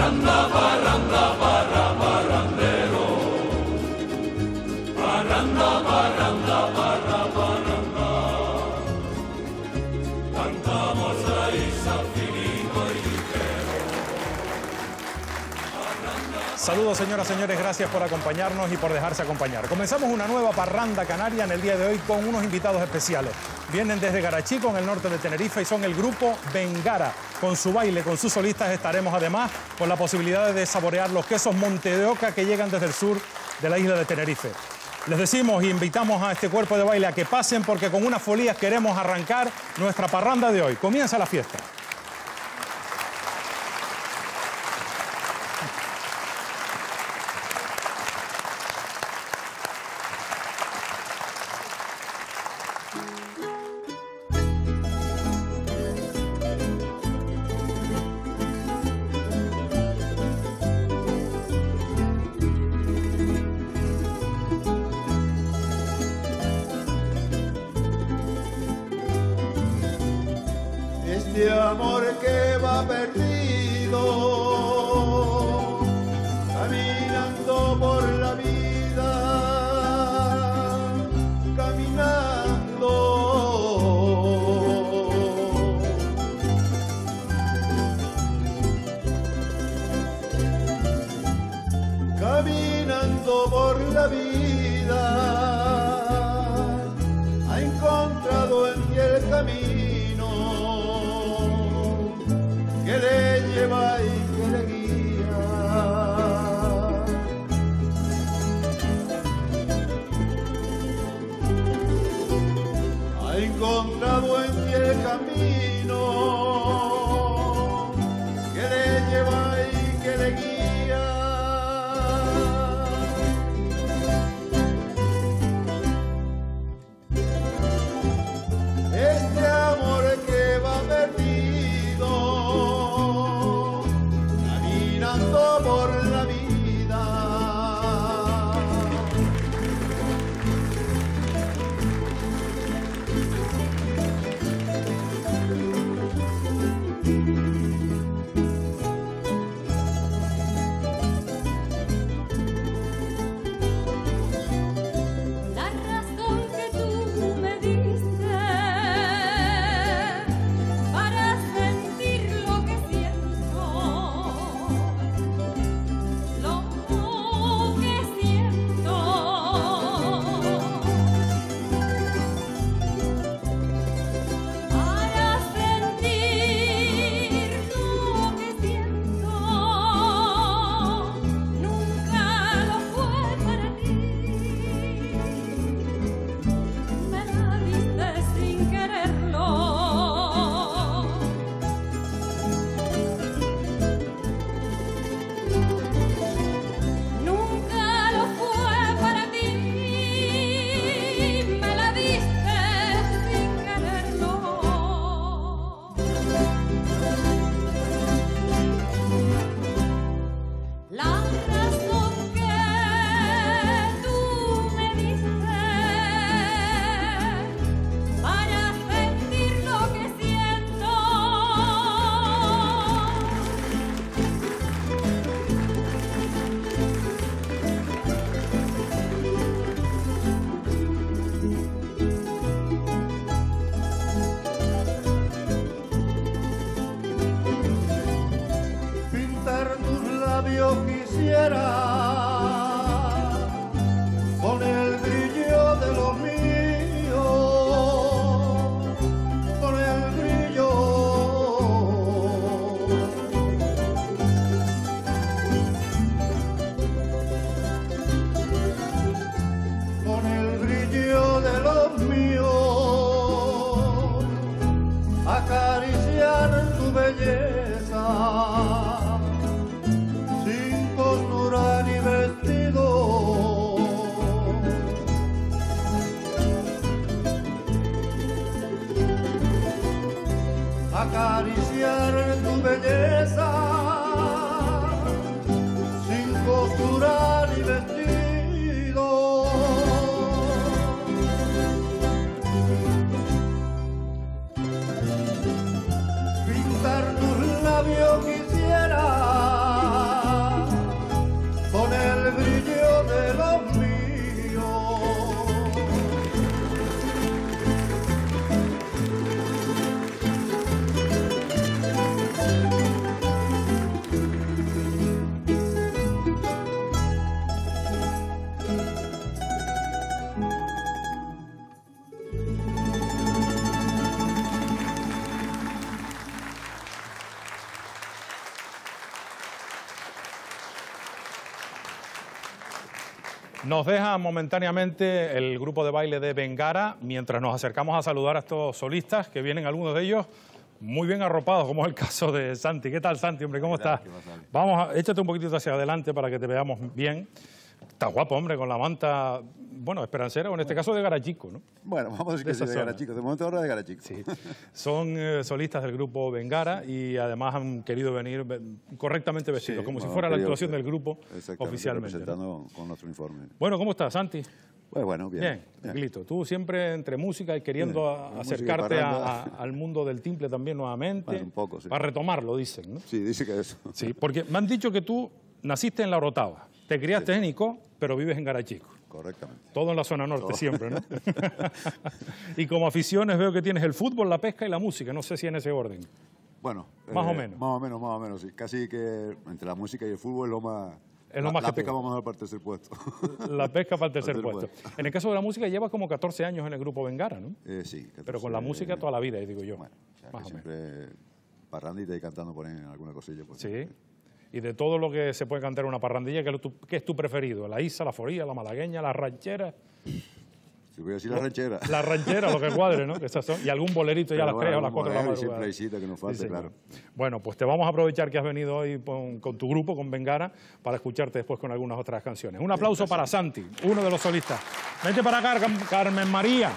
Parranda, parranda, parrandero. Parranda, parranda, parranda. Cantamos ahí San Filipo y ligero. Saludos, señoras y señores, gracias por acompañarnos y por dejarse acompañar. Comenzamos una nueva parranda canaria en el día de hoy con unos invitados especiales. Vienen desde Garachico, en el norte de Tenerife, y son el grupo Bengara. Con su baile, con sus solistas, estaremos además con la posibilidad de saborear los quesos Monte de Oca que llegan desde el sur de la isla de Tenerife. Les decimos e invitamos a este cuerpo de baile a que pasen, porque con unas folías queremos arrancar nuestra parranda de hoy. Comienza la fiesta. Este amor que va perdido, caminando por la vida, caminando. Caminando por la vida, ha encontrado en ti el camino que le lleva y que le guía. Ha encontrado en ti el camino que le lleva y que le guía. Este amor que va perdido, caminando por la vida, la razón que tú me diste para sentir lo que siento, lo que siento, para sentir lo que siento, nunca lo fue para ti. Me la diste sin quererlo. Nunca lo fue para ti. Me la diste sin quererlo. La razón que tú me diste para sentir lo que siento, pintar tus labios quisiera con el brillo de los míos, con el brillo, con el brillo de los míos, acariciar tu belleza sin conjurar Nos deja momentáneamente el grupo de baile de Bengara, mientras nos acercamos a saludar a estos solistas, que vienen algunos de ellos muy bien arropados, como es el caso de Santi. ¿Qué tal, Santi, hombre? ¿Cómo estás? Vamos, échate un poquitito hacia adelante para que te veamos bien. Estás guapo, hombre, con la manta, bueno, esperancera, o en este caso de Garachico, ¿no? Bueno, vamos a decir que sí, de Garachico. De momento ahora de Garachico. Sí. Son solistas del grupo Bengara y además han querido venir correctamente vestidos, como si fuera la actuación del grupo oficialmente. Representando, ¿no?, con nuestro uniforme. Bueno, ¿cómo estás, Santi? Pues bueno, bien. Bien, tranquilito. Tú siempre entre música y queriendo acercarte al mundo del timple también nuevamente. Bueno, un poco, sí. Para retomarlo, dicen, ¿no? Sí, dice que eso. Sí, porque me han dicho que tú naciste en La Orotava, te criaste en Icó, pero vives en Garachico. Correctamente. Todo en la zona norte siempre, ¿no? Y como aficiones veo que tienes el fútbol, la pesca y la música, no sé si en ese orden. Bueno. Más o menos. Más o menos, sí. Casi que entre la música y el fútbol es lo más... Es lo más la que pesca vamos a dar para el tercer puesto. La pesca para el tercer puesto. En el caso de la música llevas como 14 años en el grupo Bengara, ¿no? Sí. 14, pero con la música toda la vida, digo yo. Bueno, o sea, más o siempre parrandita y cantando por ahí en alguna cosilla. Pues, sí. Y de todo lo que se puede cantar en una parrandilla, ¿qué es tu preferido? ¿La isa, la foría, la malagueña, la ranchera? Si voy a decir la ranchera. La ranchera, lo que cuadre, ¿no? Que esas son, y algún bolerito ya a las 3 o a las 4 de la madrugada. Siempre hay cita que nos falte, Sí, claro. Bueno, pues te vamos a aprovechar que has venido hoy con tu grupo, con Bengara, para escucharte después con algunas otras canciones. Un aplauso para Santi, uno de los solistas. Vente para acá, Carmen María.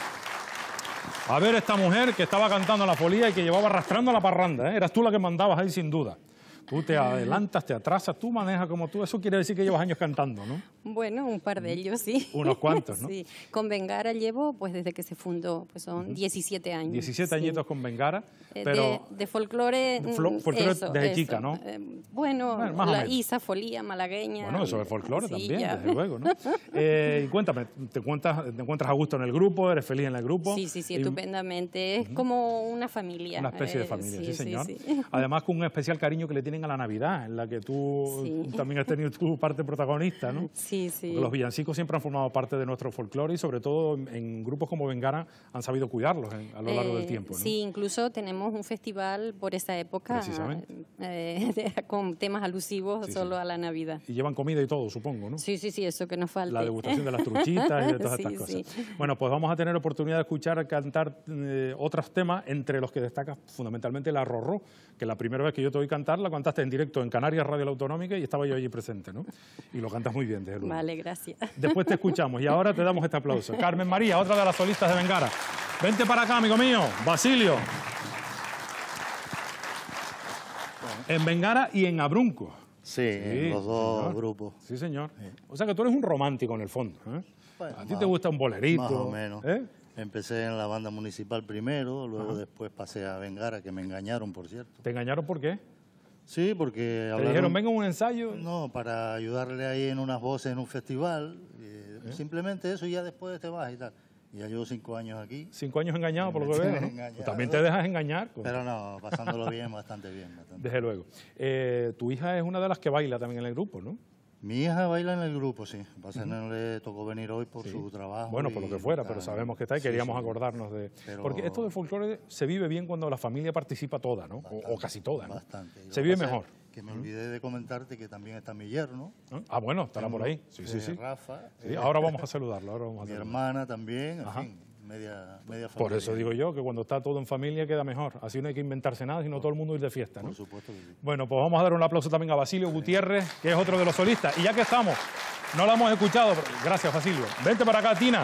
A ver esta mujer que estaba cantando la folía y que llevaba arrastrando la parranda, ¿eh? Eras tú la que mandabas ahí sin duda. Tú te adelantas, te atrasas, tú manejas como tú. Eso quiere decir que llevas años cantando, ¿no? Bueno, un par de ellos, sí. Unos cuantos, ¿no? Sí. Con Bengara llevo, pues desde que se fundó, pues son 17 años. 17 añitos con Bengara, pero... De folclore... folclore desde chica, ¿no? Bueno, más o la menos. isa, folía, malagueña... Bueno, eso es folclore sí, también, ya. desde luego, ¿no? Y cuéntame, ¿te encuentras a gusto en el grupo? ¿Eres feliz en el grupo? Sí, estupendamente. Es como una familia. Una especie de familia, sí, señor. Sí. Además, con un especial cariño que le tienen a la Navidad, en la que tú también has tenido tu parte protagonista, ¿no? Sí. Porque los villancicos siempre han formado parte de nuestro folclore y sobre todo en grupos como Bengara han sabido cuidarlos a lo largo del tiempo, ¿no? Sí, incluso tenemos un festival por esa época con temas alusivos solo a la Navidad. Y llevan comida y todo, supongo, ¿no? Sí, eso que nos falta. La degustación de las truchitas y de todas estas cosas. Bueno, pues vamos a tener oportunidad de escuchar cantar otros temas, entre los que destaca fundamentalmente la Rorró, que la primera vez que yo te oí cantar la cantaste en directo en Canarias Radio La Autonómica y estaba yo allí presente, ¿no? Y lo cantas muy bien, desde luego. Vale, gracias. Después te escuchamos y ahora te damos este aplauso. Carmen María, otra de las solistas de Bengara. Vente para acá, amigo mío, Basilio. En Bengara y en Abrunco. Sí, en los dos grupos. Sí, señor. O sea que tú eres un romántico en el fondo, ¿eh? Bueno, a ti te gusta un bolerito. Más o menos. ¿Eh? Empecé en la banda municipal primero, luego después pasé a Bengara, que me engañaron, por cierto. ¿Te engañaron por qué? Sí, porque... ¿Te dijeron, venga un ensayo? No, para ayudarle ahí en unas voces en un festival. Simplemente eso y ya después te vas y tal. Y ya llevo 5 años aquí. 5 años engañado, por lo que veo, ¿no? Pues también te dejas engañar. Pero no, pasándolo bien, bastante bien. Desde luego. Tu hija es una de las que baila también en el grupo, ¿no? Mi hija baila en el grupo, sí. Pasa que no le tocó venir hoy por su trabajo. Bueno, por lo que fuera, pero sabemos que está y queríamos acordarnos de... Porque esto de folclore se vive bien cuando la familia participa toda, ¿no? O casi toda, ¿no? Bastante. Se vive mejor. Que me olvidé de comentarte que también está mi yerno. Ah, bueno, estará por ahí. Sí. Rafa. Sí, ahora vamos a saludarlo. Mi hermana también, en fin, media familia. Por eso digo yo que cuando está todo en familia queda mejor. Así no hay que inventarse nada, sino todo el mundo ir de fiesta, ¿no? Por supuesto que sí. Bueno, pues vamos a dar un aplauso también a Basilio Gutiérrez, que es otro de los solistas. Y ya que estamos, no la hemos escuchado. Gracias, Basilio. Vente para acá, Tina.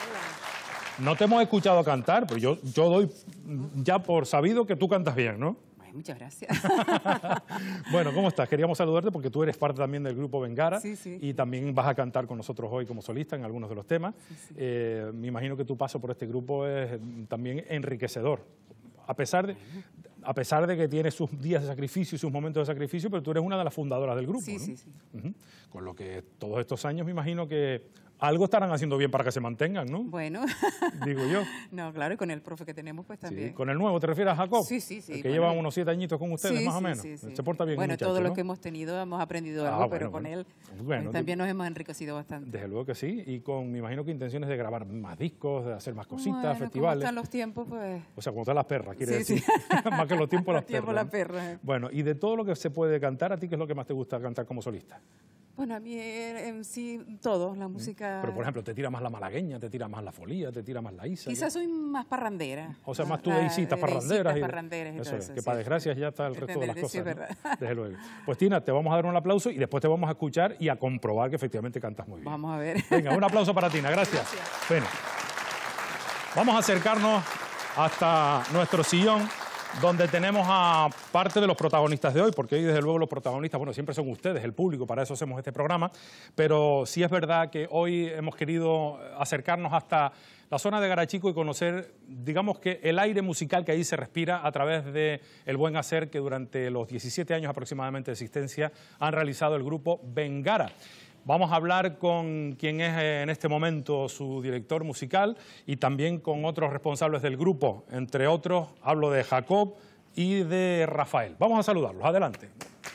No te hemos escuchado cantar, pero yo doy ya por sabido que tú cantas bien, ¿no? Muchas gracias. Bueno, ¿cómo estás? Queríamos saludarte porque tú eres parte también del grupo Bengara y también vas a cantar con nosotros hoy como solista en algunos de los temas. Me imagino que tu paso por este grupo es también enriquecedor. A pesar de que tiene sus días de sacrificio y sus momentos de sacrificio, pero tú eres una de las fundadoras del grupo, ¿no? Con lo que todos estos años me imagino que algo estarán haciendo bien para que se mantengan, ¿no? Bueno. Digo yo. No, claro, y con el profe que tenemos, pues también. Sí. ¿Con el nuevo te refieres a Jacob? Sí. El que lleva unos 7 añitos con ustedes, más o menos. Sí. Se porta bien, bueno, muchacho, todo ¿no? lo que hemos tenido hemos aprendido algo, pero con él pues, también nos hemos enriquecido bastante. Desde luego que sí, y me imagino que intenciones de grabar más discos, de hacer más cositas, bueno, festivales. ¿cómo están los tiempos? Pues... O sea, como están las perras, quiere decir. Más que los tiempos, las perras. perras. Bueno, y de todo lo que se puede cantar, ¿a ti qué es lo que más te gusta cantar como solista? Bueno, a mí en sí todo, la música... Pero, por ejemplo, ¿te tira más la malagueña, te tira más la folía, te tira más la isa? Quizás soy más parrandera. O sea, más tú de isitas parranderas. Parranderas y eso todo es, eso, que sí. para desgracia ya está el resto de las cosas. Sí, es verdad. ¿No? Desde luego. Pues Tina, te vamos a dar un aplauso y después te vamos a escuchar y a comprobar que efectivamente cantas muy bien. Vamos a ver. Venga, un aplauso para Tina, gracias. Bueno, vamos a acercarnos hasta nuestro sillón, donde tenemos a parte de los protagonistas de hoy, porque hoy desde luego los protagonistas, bueno, siempre son ustedes, el público, para eso hacemos este programa, pero sí es verdad que hoy hemos querido acercarnos hasta la zona de Garachico y conocer, digamos que el aire musical que ahí se respira a través de el buen hacer que durante los 17 años aproximadamente de existencia han realizado el grupo Bengara. Vamos a hablar con quien es en este momento su director musical y también con otros responsables del grupo. Entre otros, hablo de Jacob y de Rafael. Vamos a saludarlos. Adelante.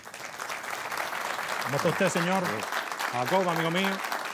¿Cómo está usted, señor? Jacob, amigo mío.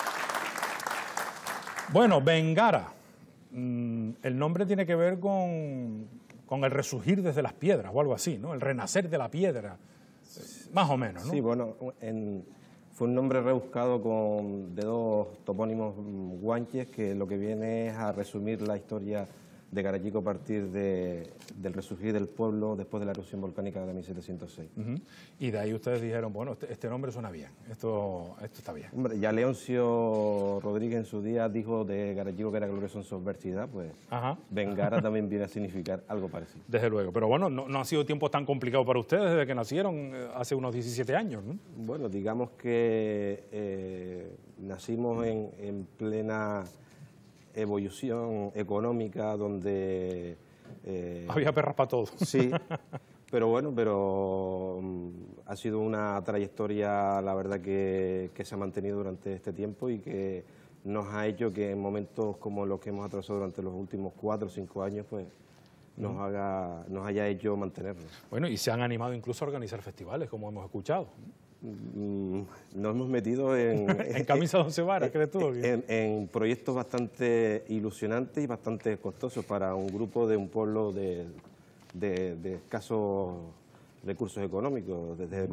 Bueno, Bengara. El nombre tiene que ver con el resurgir desde las piedras o algo así, ¿no? El renacer de la piedra. Más o menos, ¿no? Sí, bueno, fue un nombre rebuscado de dos topónimos guanches que lo que viene es a resumir la historia de Garachico a partir del resurgir del pueblo después de la erupción volcánica de 1706. Y de ahí ustedes dijeron, bueno, este nombre suena bien, esto está bien. Hombre, ya Leoncio Rodríguez en su día dijo de Garachico que era glorioso en su adversidad, pues Bengara también viene a significar algo parecido. Desde luego, pero bueno, no han sido tiempos tan complicados para ustedes desde que nacieron hace unos 17 años, ¿no? Bueno, digamos que nacimos en plena evolución económica donde... había perras para todos. Sí, pero bueno, ha sido una trayectoria, la verdad, que se ha mantenido durante este tiempo y que nos ha hecho que en momentos como los que hemos atravesado durante los últimos 4 o 5 años, pues nos haya hecho mantenernos. Bueno, y se han animado incluso a organizar festivales, como hemos escuchado. Nos hemos metido en camisa de 11 varas, ¿crees tú? En proyectos bastante ilusionantes y bastante costosos para un grupo de un pueblo de escasos recursos económicos. Desde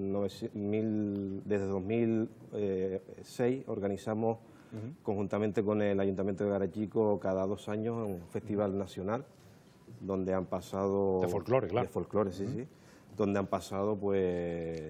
2006 organizamos conjuntamente con el Ayuntamiento de Garachico cada 2 años un festival nacional donde han pasado... De folclore, claro. De folclore, sí, sí. Donde han pasado pues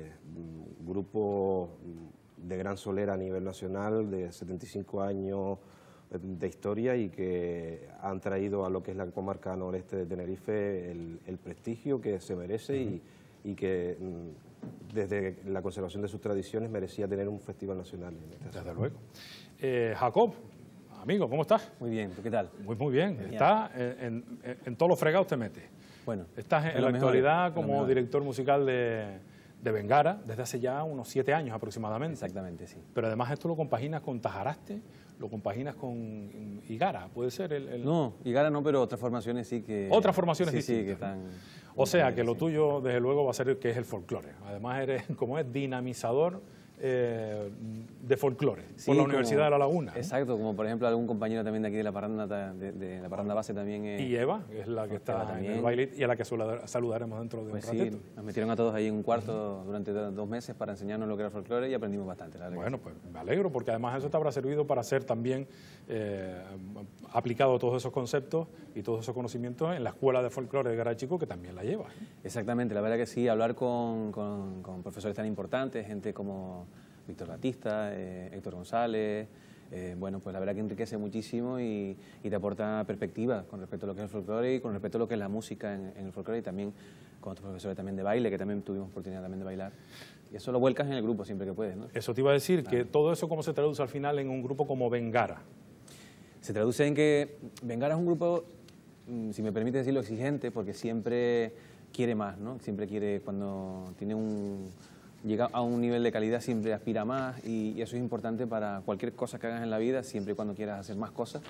grupos de gran solera a nivel nacional, de 75 años de historia y que han traído a lo que es la comarca noreste de Tenerife el prestigio que se merece y que desde la conservación de sus tradiciones merecía tener un festival nacional. Desde luego. Jacob, amigo, ¿cómo estás? Muy bien, ¿tú qué tal? Muy bien. Está en todos los fregados te metes. Bueno, estás en la actualidad como director musical de Bengara desde hace ya unos 7 años aproximadamente. Exactamente, sí. Pero además esto lo compaginas con Tajaraste, lo compaginas con Igara, ¿puede ser? No, Igara no, pero otras formaciones sí que... Otras formaciones distintas. Sí, que están... O sea, que lo tuyo, desde luego, va a ser que es el folclore. Además, eres, como es, dinamizador de folclore por la Universidad de La Laguna. Exacto, como por ejemplo algún compañero también de aquí de la parranda, de la parranda base también. Y Eva, que es la que está en el baile y a la que saludaremos dentro de un ratito. Sí, nos metieron a todos ahí en un cuarto durante 2 meses para enseñarnos lo que era folclore y aprendimos bastante. Bueno, pues me alegro, porque además eso te habrá servido para ser también aplicado todos esos conceptos y todos esos conocimientos en la Escuela de Folclore de Garachico, que también la lleva. Exactamente, la verdad que sí, hablar con profesores tan importantes, gente como Víctor Batista, Héctor González, bueno, pues la verdad que enriquece muchísimo y te aporta perspectiva con respecto a lo que es el folclore y con respecto a lo que es la música en el folclore y también con otros profesores también de baile, que también tuvimos oportunidad también de bailar. Y eso lo vuelcas en el grupo siempre que puedes, ¿no? Eso te iba a decir, claro. Que todo eso, ¿cómo se traduce al final en un grupo como Bengara? Se traduce en que Bengara es un grupo, si me permite decirlo, exigente, porque siempre quiere más, ¿no? Siempre quiere, cuando llega a un nivel de calidad, siempre aspira más y eso es importante para cualquier cosa que hagas en la vida, siempre y cuando quieras hacer más cosas.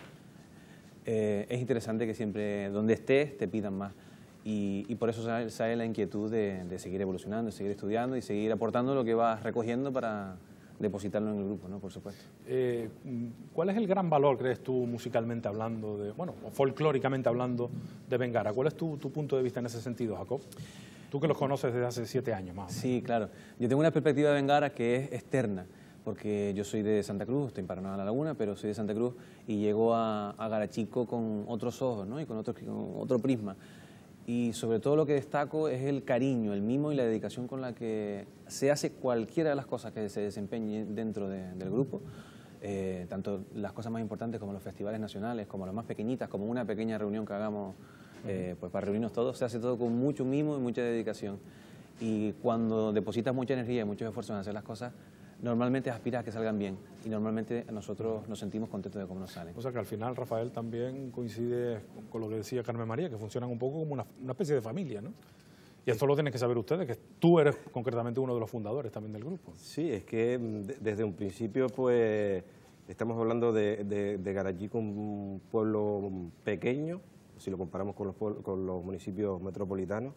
Es interesante que siempre, donde estés, te pidan más. Y por eso sale la inquietud de seguir evolucionando, de seguir estudiando y seguir aportando lo que vas recogiendo para depositarlo en el grupo, ¿no? Por supuesto. ¿Cuál es el gran valor, crees tú, musicalmente hablando, o folclóricamente hablando, de Bengara? ¿Cuál es tu punto de vista en ese sentido, Jacob? Tú que los conoces desde hace 7 años más. Sí, claro. Yo tengo una perspectiva de Bengara que es externa, porque yo soy de Santa Cruz, estoy en Paraná de la Laguna, pero soy de Santa Cruz y llego a Garachico con otros ojos, ¿no? Y con otro prisma. Y sobre todo lo que destaco es el cariño, el mimo y la dedicación con la que se hace cualquiera de las cosas que se desempeñen dentro del grupo. Tanto las cosas más importantes como los festivales nacionales, como las más pequeñitas, como una pequeña reunión que hagamos pues para reunirnos todos, se hace todo con mucho mimo y mucha dedicación. Y cuando depositas mucha energía y muchos esfuerzos en hacer las cosas, normalmente aspiras a que salgan bien y normalmente nosotros nos sentimos contentos de cómo nos salen. O sea que al final, Rafael, también coincide con lo que decía Carmen María, que funcionan un poco como una especie de familia, ¿no? Y esto lo tienen que saber ustedes, que tú eres concretamente uno de los fundadores también del grupo. Sí, es que desde un principio pues estamos hablando de Garachico, un pueblo pequeño, si lo comparamos con los municipios metropolitanos,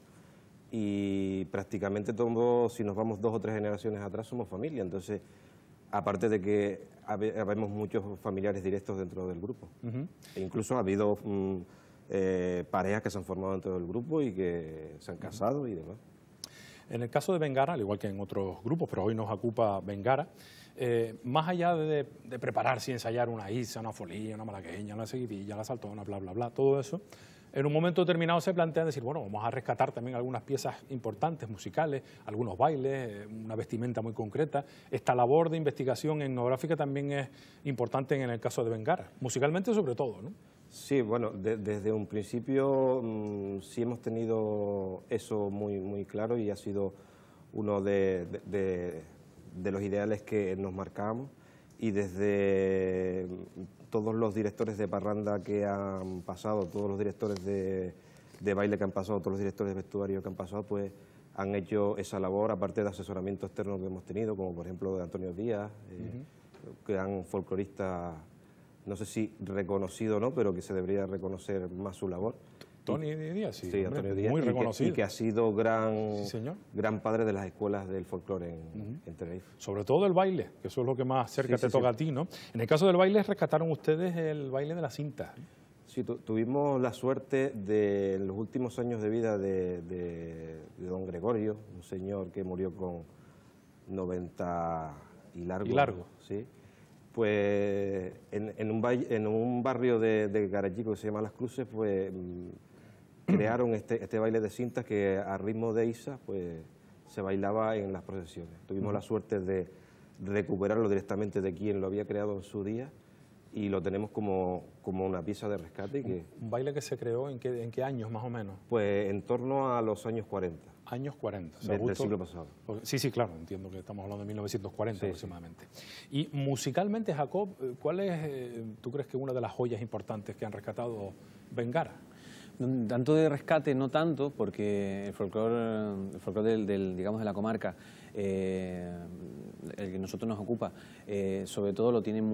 y prácticamente todos, si nos vamos 2 o 3 generaciones atrás, somos familia. Entonces, aparte de que habemos muchos familiares directos dentro del grupo. E incluso ha habido parejas que se han formado dentro del grupo y que se han casado y demás. En el caso de Bengara, al igual que en otros grupos, pero hoy nos ocupa Bengara, más allá de prepararse y ensayar una isa, una folía, una malagueña, una seguidilla, la saltona, bla, bla, bla, todo eso, en un momento determinado se plantean decir, bueno, vamos a rescatar también algunas piezas importantes, musicales, algunos bailes, una vestimenta muy concreta. Esta labor de investigación etnográfica también es importante en el caso de Bengara, musicalmente sobre todo, ¿no? Sí, bueno, desde un principio sí hemos tenido eso muy claro y ha sido uno de los ideales que nos marcamos, y desde todos los directores de parranda que han pasado, todos los directores de baile que han pasado, todos los directores de vestuario que han pasado, pues han hecho esa labor, aparte de asesoramiento externo que hemos tenido, como por ejemplo de Antonio Díaz, gran folclorista, no sé si reconocido o no, pero que se debería reconocer más su labor. Tony Díaz, sí, hombre, Antonio Díaz, muy reconocido. Y que ha sido gran padre de las escuelas del folclore en Tenerife. Sobre todo el baile, que eso es lo que más cerca te toca a ti, ¿no? En el caso del baile, rescataron ustedes el baile de la cinta. Sí, tuvimos la suerte de, en los últimos años de vida de don Gregorio, un señor que murió con 90 y largo. Sí. Pues en un barrio de Garachico que se llama Las Cruces, pues crearon este baile de cintas que a ritmo de isa pues se bailaba en las procesiones. Tuvimos la suerte de recuperarlo directamente de quien lo había creado en su día y lo tenemos como una pieza de rescate. ¿Un baile que se creó en qué años más o menos? Pues en torno a los años 40. Años 40. Del siglo pasado. Sí, claro, entiendo que estamos hablando de 1940 aproximadamente. Y musicalmente, Jacob, ¿cuál es, tú crees que una de las joyas importantes que han rescatado Bengara? Tanto de rescate, no tanto, porque el folclore digamos, de la comarca, el que nosotros nos ocupa, sobre todo lo tiene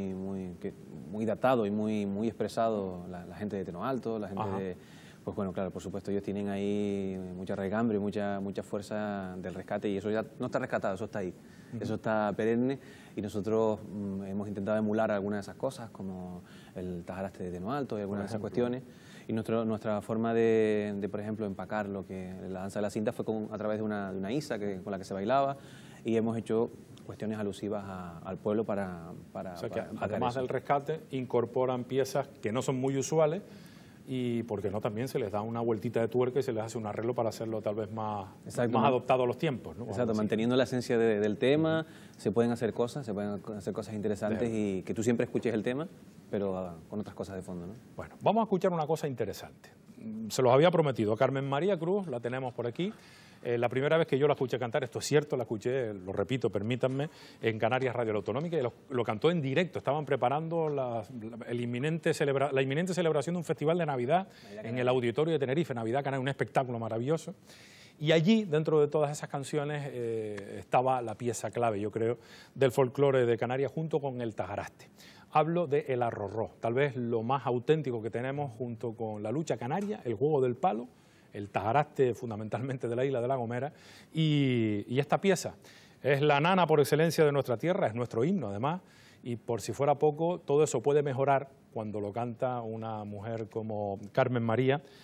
muy datado y muy expresado la gente de Teno Alto, la gente de... Pues bueno, claro, por supuesto, ellos tienen ahí mucha regambre, mucha fuerza del rescate, y eso ya no está rescatado, eso está ahí. Eso está perenne, y nosotros hemos intentado emular algunas de esas cosas, como el tajaraste de Teno Alto y algunas de esas cuestiones. Y nuestra forma de, por ejemplo, empacar la danza de la cinta fue a través de una isa con la que se bailaba, y hemos hecho cuestiones alusivas al pueblo para o sea que además del rescate, incorporan piezas que no son muy usuales, y porque no también se les da una vueltita de tuerca y se les hace un arreglo para hacerlo tal vez más adoptado a los tiempos, ¿no? Exacto, manteniendo la esencia del tema, se pueden hacer cosas interesantes y que tú siempre escuches el tema, pero con otras cosas de fondo, ¿no? Bueno, vamos a escuchar una cosa interesante. Se los había prometido a Carmen María Cruz, la tenemos por aquí. La primera vez que yo la escuché cantar, esto es cierto, la escuché, lo repito, permítanme, en Canarias Radio La Autonómica, y lo cantó en directo. Estaban preparando la inminente celebración de un festival de Navidad en el Auditorio de Tenerife, Navidad Canaria, un espectáculo maravilloso. Y allí, dentro de todas esas canciones, estaba la pieza clave, yo creo, del folclore de Canarias junto con el tajaraste. Hablo de El Arrorró, tal vez lo más auténtico que tenemos junto con la lucha canaria, el juego del palo, el tajaraste fundamentalmente de la isla de La Gomera, y esta pieza es la nana por excelencia de nuestra tierra, es nuestro himno además, y por si fuera poco, todo eso puede mejorar cuando lo canta una mujer como Carmen María,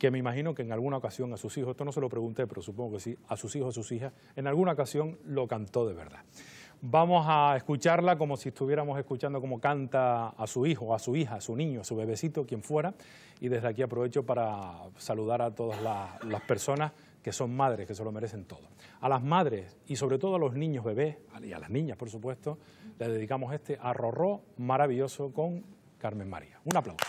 que me imagino que en alguna ocasión a sus hijos, esto no se lo pregunté, pero supongo que sí, a sus hijos, a sus hijas, en alguna ocasión lo cantó de verdad. Vamos a escucharla como si estuviéramos escuchando cómo canta a su hijo, a su hija, a su niño, a su bebecito, quien fuera, y desde aquí aprovecho para saludar a todas las personas que son madres, que se lo merecen todo. A las madres y sobre todo a los niños bebés, y a las niñas, por supuesto, le dedicamos este arrorró maravilloso con Carmen María. Un aplauso.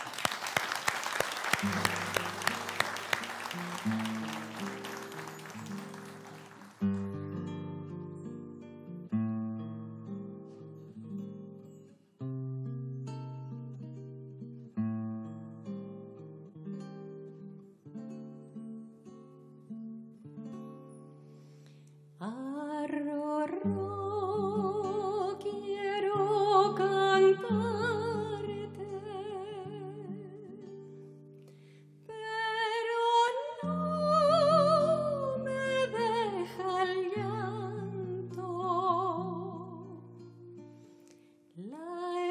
Arrorró, quiero cantarte, pero no me deja el llanto, la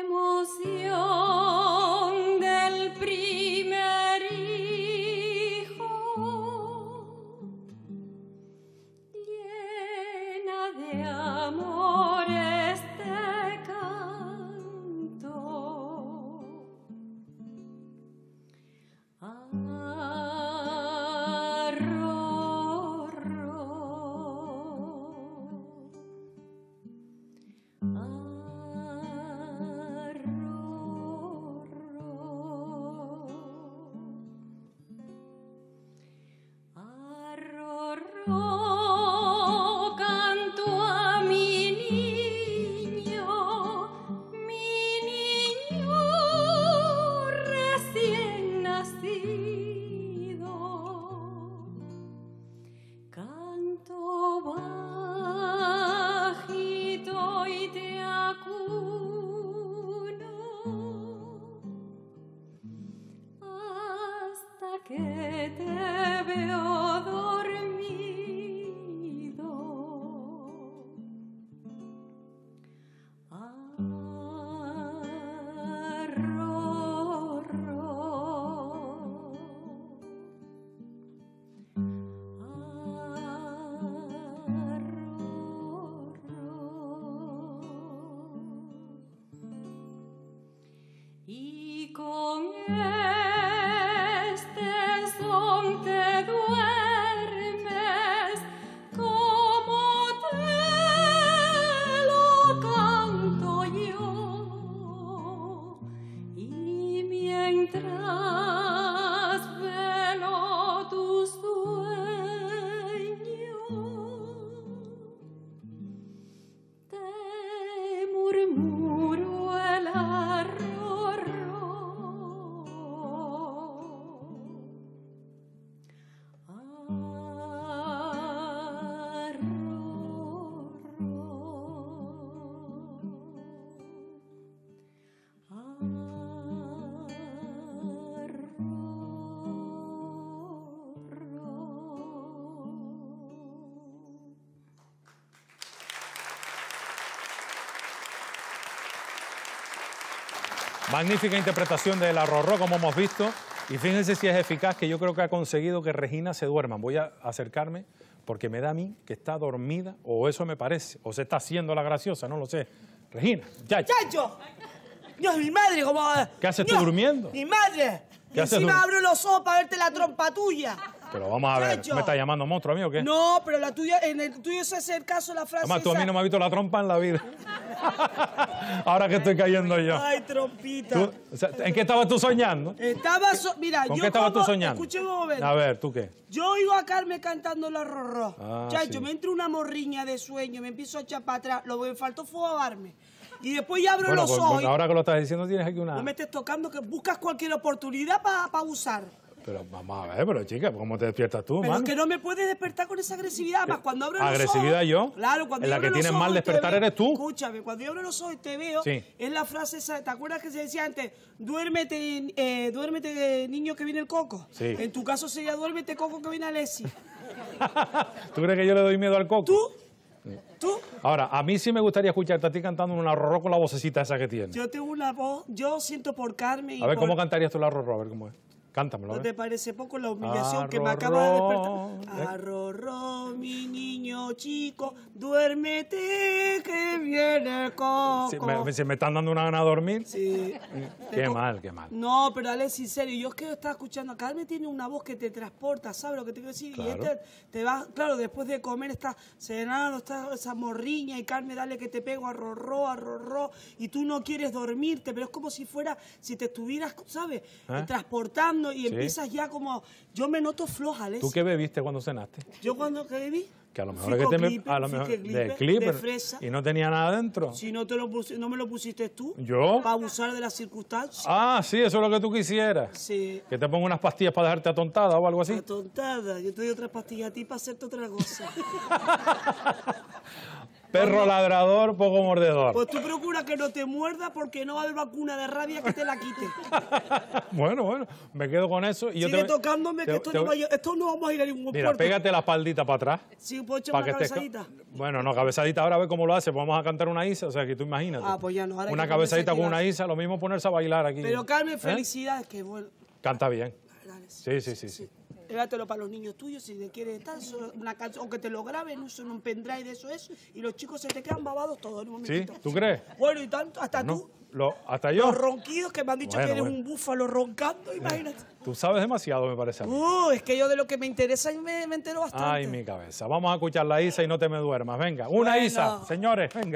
emoción del primer hijo de amor este canto. Arrorró, arrorró, canto a mi niño recién nacido, canto bajito y te acuno hasta que te veo dormido. Y con este son te duermes como te lo canto yo, y mientras velo tu sueño te murmuro el Magnífica interpretación del arrorró, como hemos visto, y fíjense si es eficaz, que yo creo que ha conseguido que Regina se duerma. Voy a acercarme porque me da a mí que está dormida, o eso me parece, o se está haciendo la graciosa, no lo sé. Regina, ya. ¡Chacho! Dios, mi madre, como... ¿Qué haces tú durmiendo? ¡Mi madre! ¿Qué haces encima abro los ojos para verte la trompa tuya. Pero vamos a ver, Chacho. ¿me estás llamando monstruo a mí o qué? No, pero la tuya, en el tuyo ese es el caso, la frase Además, tú a mí esa. no me has visto la trompa en la vida. Ahora que estoy cayendo yo. Ay, trompita. ¿Tú, o sea, ¿en qué estabas tú soñando? Mira, ¿Con yo qué estabas tú como- soñando? Escúchame un momento. A ver, ¿tú qué? Yo oigo a Carmen cantando el arrorró. Chacho, sí. me entra una morriña de sueño, me empiezo a echar para atrás. Lo que me faltó fue ahogarme. Y después ya abro Bueno, los pues, ojos. ahora que lo estás diciendo tienes aquí una... No me estés tocando, que buscas cualquier oportunidad para abusar. Pero vamos a ver, pero chica, ¿cómo te despiertas tú, Pero mano? que no me puedes despertar con esa agresividad. Más cuando abro los ojos... ¿Agresividad yo? Claro, cuando En la yo abro que los tienes ojos mal y te despertar veo- eres tú. Escúchame, cuando yo abro los ojos y te veo, Sí. es la frase esa, ¿te acuerdas que se decía antes? Duérmete, duérmete, niño, que viene el coco. Sí. En tu caso sería duérmete, coco, que viene Alessi. ¿Tú crees que yo le doy miedo al coco? ¿Tú? Ahora, a mí sí me gustaría escucharte a ti cantando un arrorró con la vocecita esa que tienes. Yo tengo una voz, yo siento por Carmen y A ver, por... ¿cómo cantarías tú el arrorró? A ver cómo es. Cántamelo. ¿No te parece poco la humillación que me acaba de despertar? Arrorró, mi niño chico, duérmete que viene el coco. Si me están dando una gana de dormir. Sí. Qué mal, qué mal. No, pero Alex, en serio, yo es que estaba escuchando, Carmen tiene una voz que te transporta, ¿sabes lo que te quiero decir? Claro. Y te va, claro, después de comer está cenado, está esa morriña y Carmen, dale que te pego, arrorró, y tú no quieres dormirte, pero es como si fuera, si te estuvieras, ¿sabes? Transportando y empiezas ya como, yo me noto floja, Alex. ¿Tú qué bebiste cuando cenaste? ¿Yo cuando qué bebí? Que a lo mejor de Clipper, de fresa. Y no tenía nada dentro. Si no, no me lo pusiste tú. ¿Yo? Para abusar de las circunstancias. Ah, sí, eso es lo que tú quisieras. Sí. Que te ponga unas pastillas para dejarte atontada o algo así. Atontada. Yo te doy otras pastillas a ti para hacerte otra cosa. Perro ladrador, poco mordedor. Pues tú procura que no te muerda porque no va a haber vacuna de rabia que te la quite. Bueno, me quedo con eso. Y sigue tocándome que esto no vamos a ir a ningún puerto. Mira, pégate la espaldita para atrás. Sí, ¿puedo echar una cabezadita? Bueno, no, cabezadita ahora ve cómo lo hace. Vamos a cantar una isa, o sea, que tú imagínate. Ah, pues ya no. Una cabezadita con una isa, lo mismo ponerse a bailar aquí. Pero Carmen, felicidades, que bueno. Canta bien. Sí. Llévatelo para los niños tuyos si te quieres estar, una canción, aunque te lo graben, uso un pendrive de eso, y los chicos se te quedan babados todos en un momentito. ¿Sí? ¿Tú crees? Bueno, y tanto, hasta tú. ¿Hasta yo? Los ronquidos que me han dicho que eres un búfalo roncando, imagínate. Tú sabes demasiado, me parece a mí. Es que yo de lo que me interesa me entero bastante. Ay, mi cabeza. Vamos a escuchar la isa y no te me duermas. Venga, una isa, señores, venga.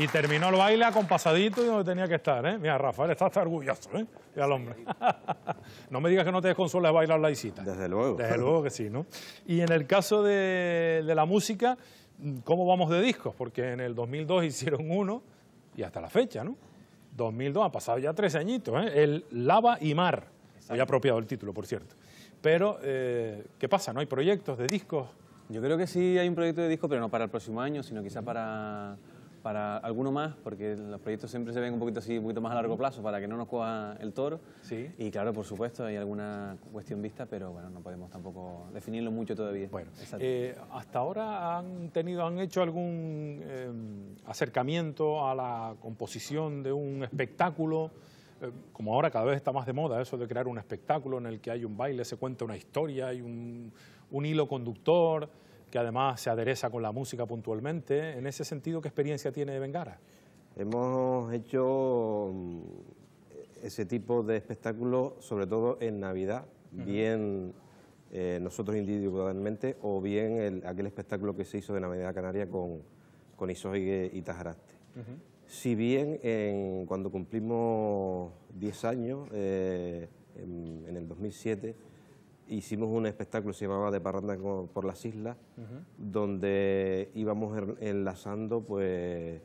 Y terminó el baile acompasadito y donde tenía que estar, ¿eh? Mira, Rafael está hasta orgulloso, ¿eh? Mira al hombre. No me digas que no te desconsuela de bailar la isita. Desde luego. Desde luego que sí, ¿no? Y en el caso de la música, ¿cómo vamos de discos? Porque en el 2002 hicieron uno y hasta la fecha, ¿no? 2002, han pasado ya 13 añitos, ¿eh? El Lava y Mar. Muy apropiado el título, por cierto. Pero, ¿qué pasa? ¿No hay proyectos de discos? Yo creo que sí hay un proyecto de disco, pero no para el próximo año, sino quizá para alguno más, porque los proyectos siempre se ven un poquito así, un poquito más a largo plazo, para que no nos coja el toro. Sí. Y claro, por supuesto, hay alguna cuestión vista, pero bueno, no podemos tampoco definirlo mucho todavía. Bueno, hasta ahora han hecho algún acercamiento a la composición de un espectáculo, como ahora cada vez está más de moda eso de crear un espectáculo en el que hay un baile, se cuenta una historia, hay un hilo conductor, que además se adereza con la música puntualmente. En ese sentido, ¿qué experiencia tiene Bengara? Hemos hecho ese tipo de espectáculos, sobre todo en Navidad, bien nosotros individualmente, o bien aquel espectáculo que se hizo de Navidad Canaria con Isoige y Tajaraste. Si bien cuando cumplimos 10 años, en el 2007, hicimos un espectáculo que se llamaba De Parranda por las Islas, donde íbamos enlazando pues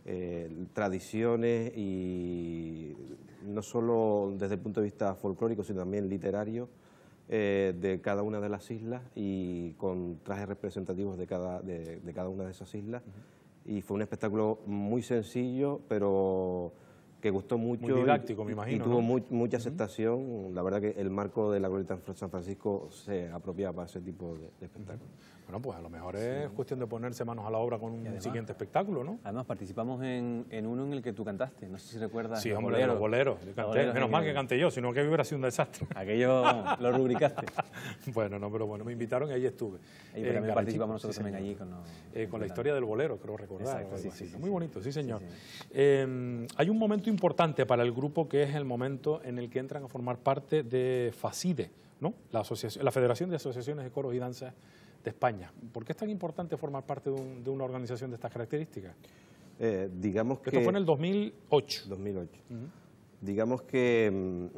tradiciones y no solo desde el punto de vista folclórico, sino también literario de cada una de las islas y con trajes representativos de cada una de esas islas. Y fue un espectáculo muy sencillo, pero que gustó mucho. Muy didáctico, me imagino. Y tuvo mucha aceptación. La verdad que el marco de la Glorieta de San Francisco se apropiaba para ese tipo de espectáculos. Bueno, pues a lo mejor es cuestión de ponerse manos a la obra con un siguiente espectáculo, ¿no? Además, participamos en uno en el que tú cantaste. No sé si recuerdas. Sí, hombre, los boleros. Menos mal que canté yo, sino que hubiera sido un desastre. Aquello lo rubricaste. Bueno, no, pero bueno, me invitaron y ahí estuve. Y también participamos nosotros también allí. Con la historia del bolero, creo recordar. Exacto, Muy bonito, sí, señor. Hay un momento importante para el grupo que es el momento en el que entran a formar parte de FACIDE, ¿no? La Federación de Asociaciones de Coros y Danzas de España. ¿Por qué es tan importante formar parte de una organización de estas características? Digamos que... Esto fue en el 2008. 2008. Digamos que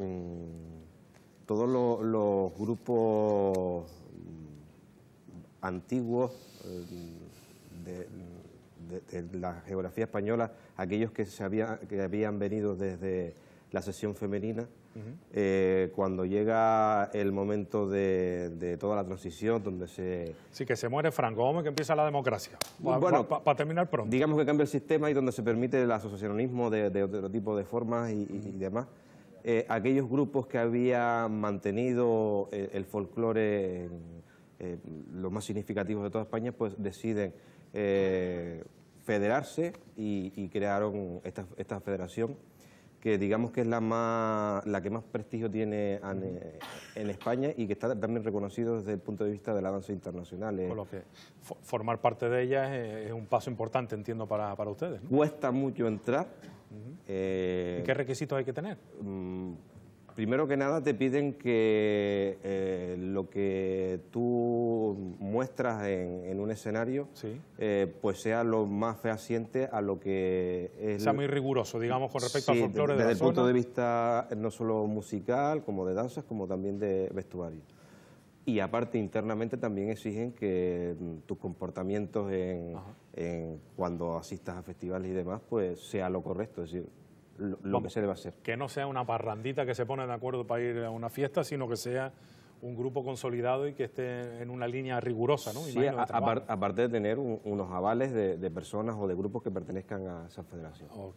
todos los grupos antiguos de la geografía española, aquellos que habían venido desde la sección femenina, cuando llega el momento de toda la transición, donde se... Sí, que se muere Franco Gómez, que empieza la democracia. Bueno, para terminar pronto. Digamos que cambia el sistema y donde se permite el asociacionismo de otro tipo de formas y demás. Aquellos grupos que habían mantenido el folclore, los más significativos de toda España, pues deciden federarse y crearon esta federación, que digamos que es la que más prestigio tiene en España y que está también reconocido desde el punto de vista de la danza internacional. Por lo que formar parte de ella es un paso importante, entiendo, para ustedes, ¿no? Cuesta mucho entrar. ¿Y qué requisitos hay que tener? Primero que nada te piden que lo que tú muestras en un escenario pues sea lo más fehaciente a lo que es... Sea muy riguroso, digamos, con respecto al folclore de la zona. Desde el punto de vista no solo musical, como de danzas, como también de vestuario. Y aparte, internamente también exigen que tus comportamientos cuando asistas a festivales y demás, pues sea lo correcto, es decir, lo que se debe hacer. Que no sea una parrandita que se pone de acuerdo para ir a una fiesta, sino que sea un grupo consolidado y que esté en una línea rigurosa, ¿no? Sí, aparte de tener unos avales de personas o de grupos que pertenezcan a esa federación. Ok.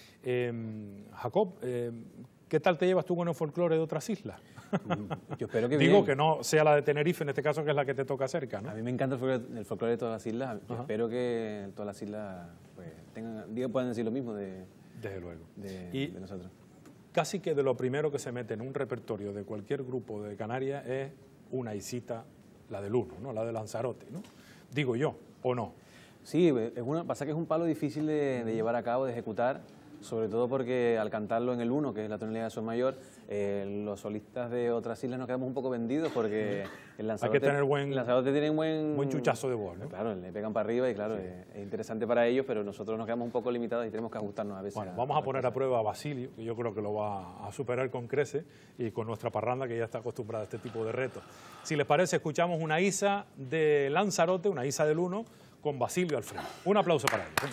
Jacob, ¿qué tal te llevas tú con el folclore de otras islas? Yo espero que Digo que no sea la de Tenerife, en este caso, que es la que te toca cerca, ¿no? A mí me encanta el folclore de todas las islas. Yo espero que todas las islas pues, puedan decir lo mismo desde luego. De nosotros. Casi que de lo primero que se mete en un repertorio de cualquier grupo de Canarias es una isita, la del uno, ¿no? La de Lanzarote, ¿no? Digo yo, ¿o no? Sí, pasa que es un palo difícil de llevar a cabo, de ejecutar, sobre todo porque al cantarlo en el 1, que es la tonalidad de sol mayor, los solistas de otras islas nos quedamos un poco vendidos porque el Lanzarote, hay que tener Lanzarote tiene buen chuchazo de voz, ¿no? Claro, le pegan para arriba y claro, es interesante para ellos, pero nosotros nos quedamos un poco limitados y tenemos que ajustarnos a veces. Bueno, vamos a poner a prueba a Basilio, que yo creo que lo va a superar con creces, y con nuestra parranda, que ya está acostumbrada a este tipo de retos. Si les parece, escuchamos una isa de Lanzarote, una isa del 1, con Basilio al frente. Un aplauso para ellos.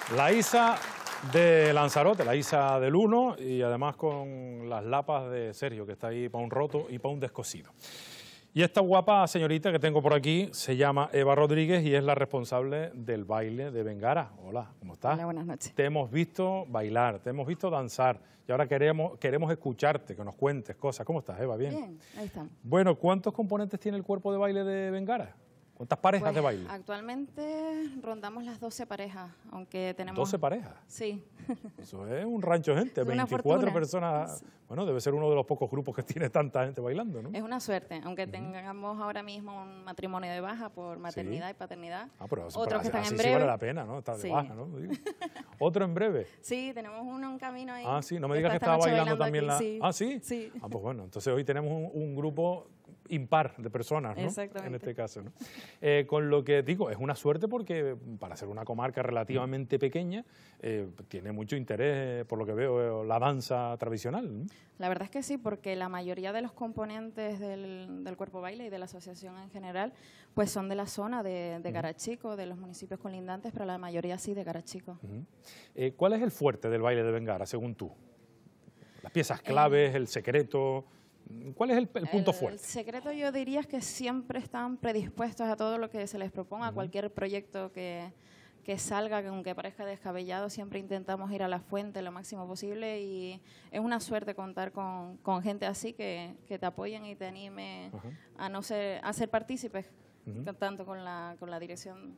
La Isa de Lanzarote, la Isa del 1 y además con las lapas de Sergio, que está ahí para un roto y para un descosido. Y esta guapa señorita que tengo por aquí se llama Eva Rodríguez y es la responsable del baile de Bengara. Hola, ¿cómo estás? Hola, buenas noches. Te hemos visto bailar, te hemos visto danzar y ahora queremos escucharte, que nos cuentes cosas. ¿Cómo estás, Eva? Bien. Bien, ahí estamos. Bueno, ¿cuántos componentes tiene el cuerpo de baile de Bengara? ¿Cuántas parejas de baile? Actualmente rondamos las 12 parejas, aunque tenemos... ¿12 parejas? Sí. Eso es un rancho de gente, 24 personas. Bueno, debe ser uno de los pocos grupos que tiene tanta gente bailando, ¿no? Es una suerte, aunque tengamos ahora mismo un matrimonio de baja por maternidad y paternidad. Pero otros que están en breve. Sí vale la pena, ¿no? Está de baja, ¿no? ¿Otro en breve? Sí, tenemos uno en camino ahí. Ah, sí, no me digas que estaba bailando también aquí, la... Sí. Ah, ¿sí? Sí. Ah, pues bueno, entonces hoy tenemos un grupo impar de personas, ¿no? Exactamente. En este caso, ¿no? Con lo que digo, es una suerte porque para ser una comarca relativamente pequeña tiene mucho interés, por lo que veo, la danza tradicional, ¿no? La verdad es que sí, porque la mayoría de los componentes del cuerpo baile y de la asociación en general, pues son de la zona de Garachico, de los municipios colindantes, pero la mayoría sí de Garachico. ¿Cuál es el fuerte del baile de Bengara, según tú? Las piezas claves, el secreto... ¿Cuál es el punto fuerte? El secreto yo diría es que siempre están predispuestos a todo lo que se les proponga, a cualquier proyecto que salga, que aunque parezca descabellado, siempre intentamos ir a la fuente lo máximo posible y es una suerte contar con gente así que te apoyen y te anime a ser partícipes, tanto con la dirección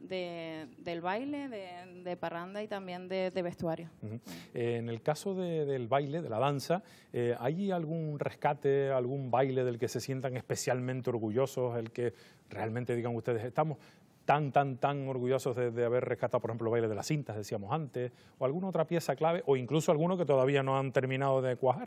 del baile, de parranda y también de vestuario. En el caso del baile, de la danza, ¿hay algún rescate, algún baile del que se sientan especialmente orgullosos, el que realmente digan ustedes, estamos tan orgullosos de haber rescatado, por ejemplo, el baile de las cintas, decíamos antes, o alguna otra pieza clave, o incluso alguno que todavía no han terminado de cuajar?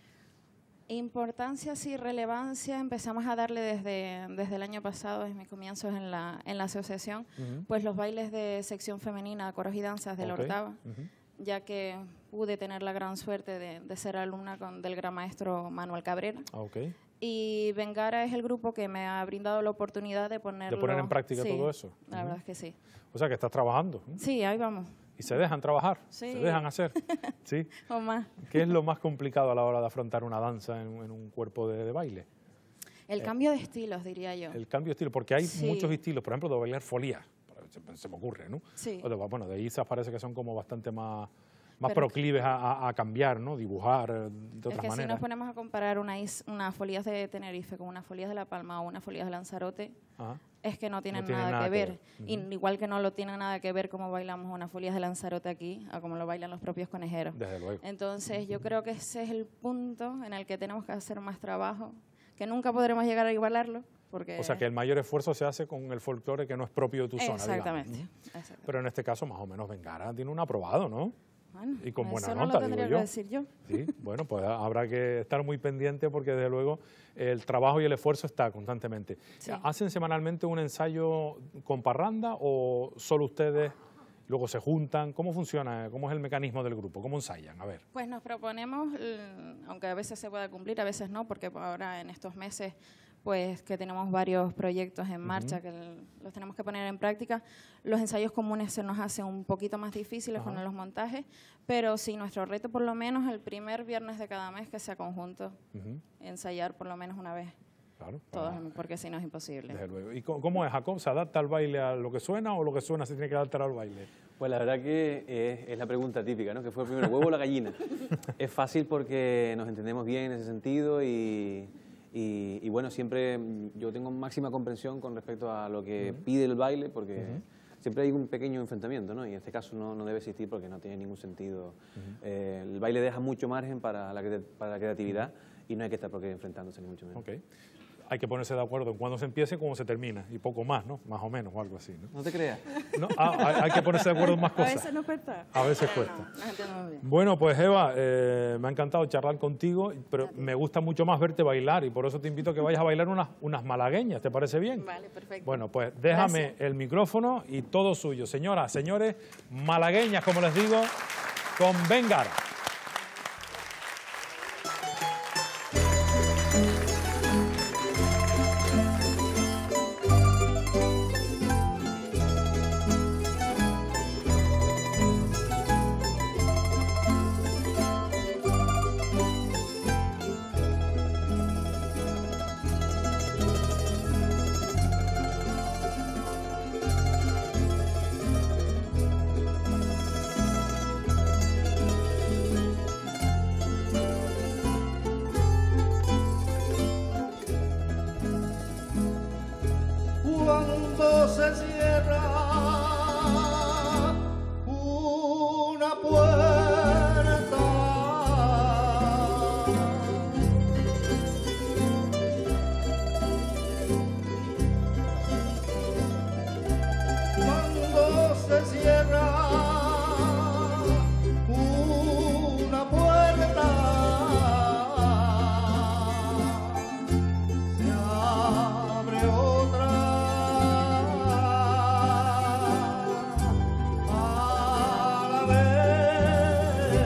Importancia, sí, relevancia, empezamos a darle desde el año pasado, desde mis comienzos en la asociación, pues los bailes de sección femenina, coros y danzas de la Orotava, ya que pude tener la gran suerte de ser alumna del gran maestro Manuel Cabrera. Y Bengara es el grupo que me ha brindado la oportunidad de ponerlo... ¿De poner en práctica todo eso? La verdad es que sí. O sea, que estás trabajando. Sí, ahí vamos. ¿Y se dejan trabajar? Sí. ¿Se dejan hacer? ¿Sí? O más. ¿Qué es lo más complicado a la hora de afrontar una danza en un cuerpo de baile? El cambio de estilos, diría yo. El cambio de estilo, porque hay muchos estilos, por ejemplo, de bailar folía, se me ocurre, ¿no? Sí. Bueno, de Isas parece que son como bastante más proclives a cambiar, ¿no? Dibujar de otras maneras. Si nos ponemos a comparar unas folías de Tenerife con unas folías de La Palma o unas folías de Lanzarote, es que no tienen nada que ver. Igual que no lo tienen nada que ver como bailamos unas folías de Lanzarote aquí, a como lo bailan los propios conejeros. Desde luego. Entonces yo creo que ese es el punto en el que tenemos que hacer más trabajo, que nunca podremos llegar a igualarlo. Porque... O sea, que el mayor esfuerzo se hace con el folclore que no es propio de tu zona, Exactamente. Pero en este caso, más o menos, Bengara tiene un aprobado, ¿no? Bueno, y con buena eso nota, no lo tendría digo yo. que decir yo. Sí, bueno, pues habrá que estar muy pendiente porque desde luego el trabajo y el esfuerzo está constantemente. Sí. ¿Hacen semanalmente un ensayo con parranda o solo ustedes luego se juntan? ¿Cómo funciona? ¿Cómo es el mecanismo del grupo? ¿Cómo ensayan? A ver. Pues nos proponemos, aunque a veces se pueda cumplir, a veces no, porque ahora en estos meses pues que tenemos varios proyectos en marcha que los tenemos que poner en práctica. Los ensayos comunes se nos hacen un poquito más difíciles con los montajes, pero sí, nuestro reto por lo menos el primer viernes de cada mes que sea conjunto, ensayar por lo menos una vez. Claro. Todos, porque si no es imposible. Desde luego. ¿Y cómo es, Jacob? ¿Se adapta al baile a lo que suena o lo que suena se tiene que adaptar al baile? Pues la verdad que es la pregunta típica, ¿no? Que fue primero, ¿huevo o la gallina? Es fácil porque nos entendemos bien en ese sentido y bueno, siempre yo tengo máxima comprensión con respecto a lo que pide el baile, porque siempre hay un pequeño enfrentamiento, ¿no? Y en este caso no debe existir porque no tiene ningún sentido. El baile deja mucho margen para la creatividad y no hay que estar por qué enfrentándose ni mucho menos. Okay. Hay que ponerse de acuerdo en cuándo se empieza y cómo se termina, y poco más, ¿no? Más o menos, o algo así, ¿no? No te creas. No, hay que ponerse de acuerdo en más cosas. A veces no cuesta. A veces cuesta. Bueno, pues Eva, me ha encantado charlar contigo, pero me gusta mucho más verte bailar y por eso te invito a que vayas a bailar unas malagueñas, ¿te parece bien? Vale, perfecto. Bueno, pues déjame el micrófono y todo suyo. Señoras, señores, malagueñas, como les digo, con Bengara. se cierra una puerta, se abre otra a la vez.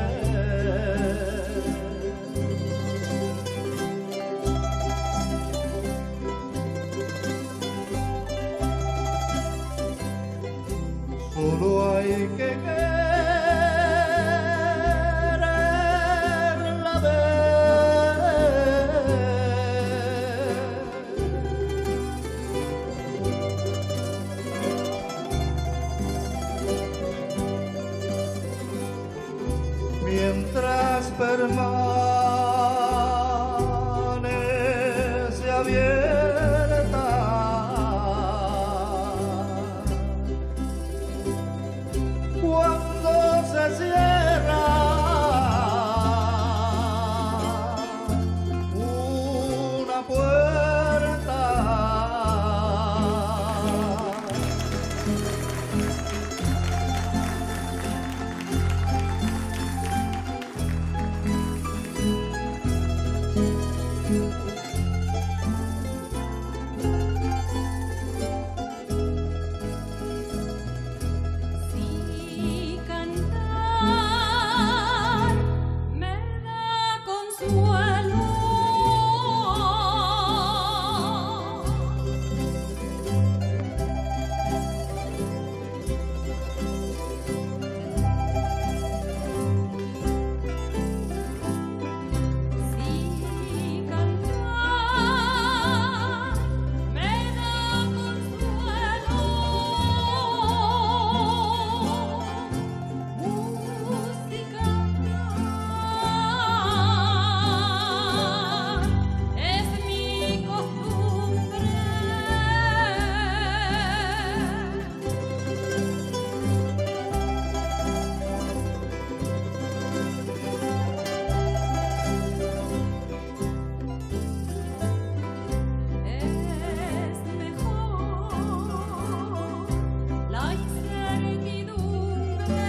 Solo hay que quererla ver. Mientras permanece abierta, cuando se cierra una puerta, Si cantar me da consuelo, si cantar me da consuelo, música es mi costumbre. Es mejor la incertidumbre.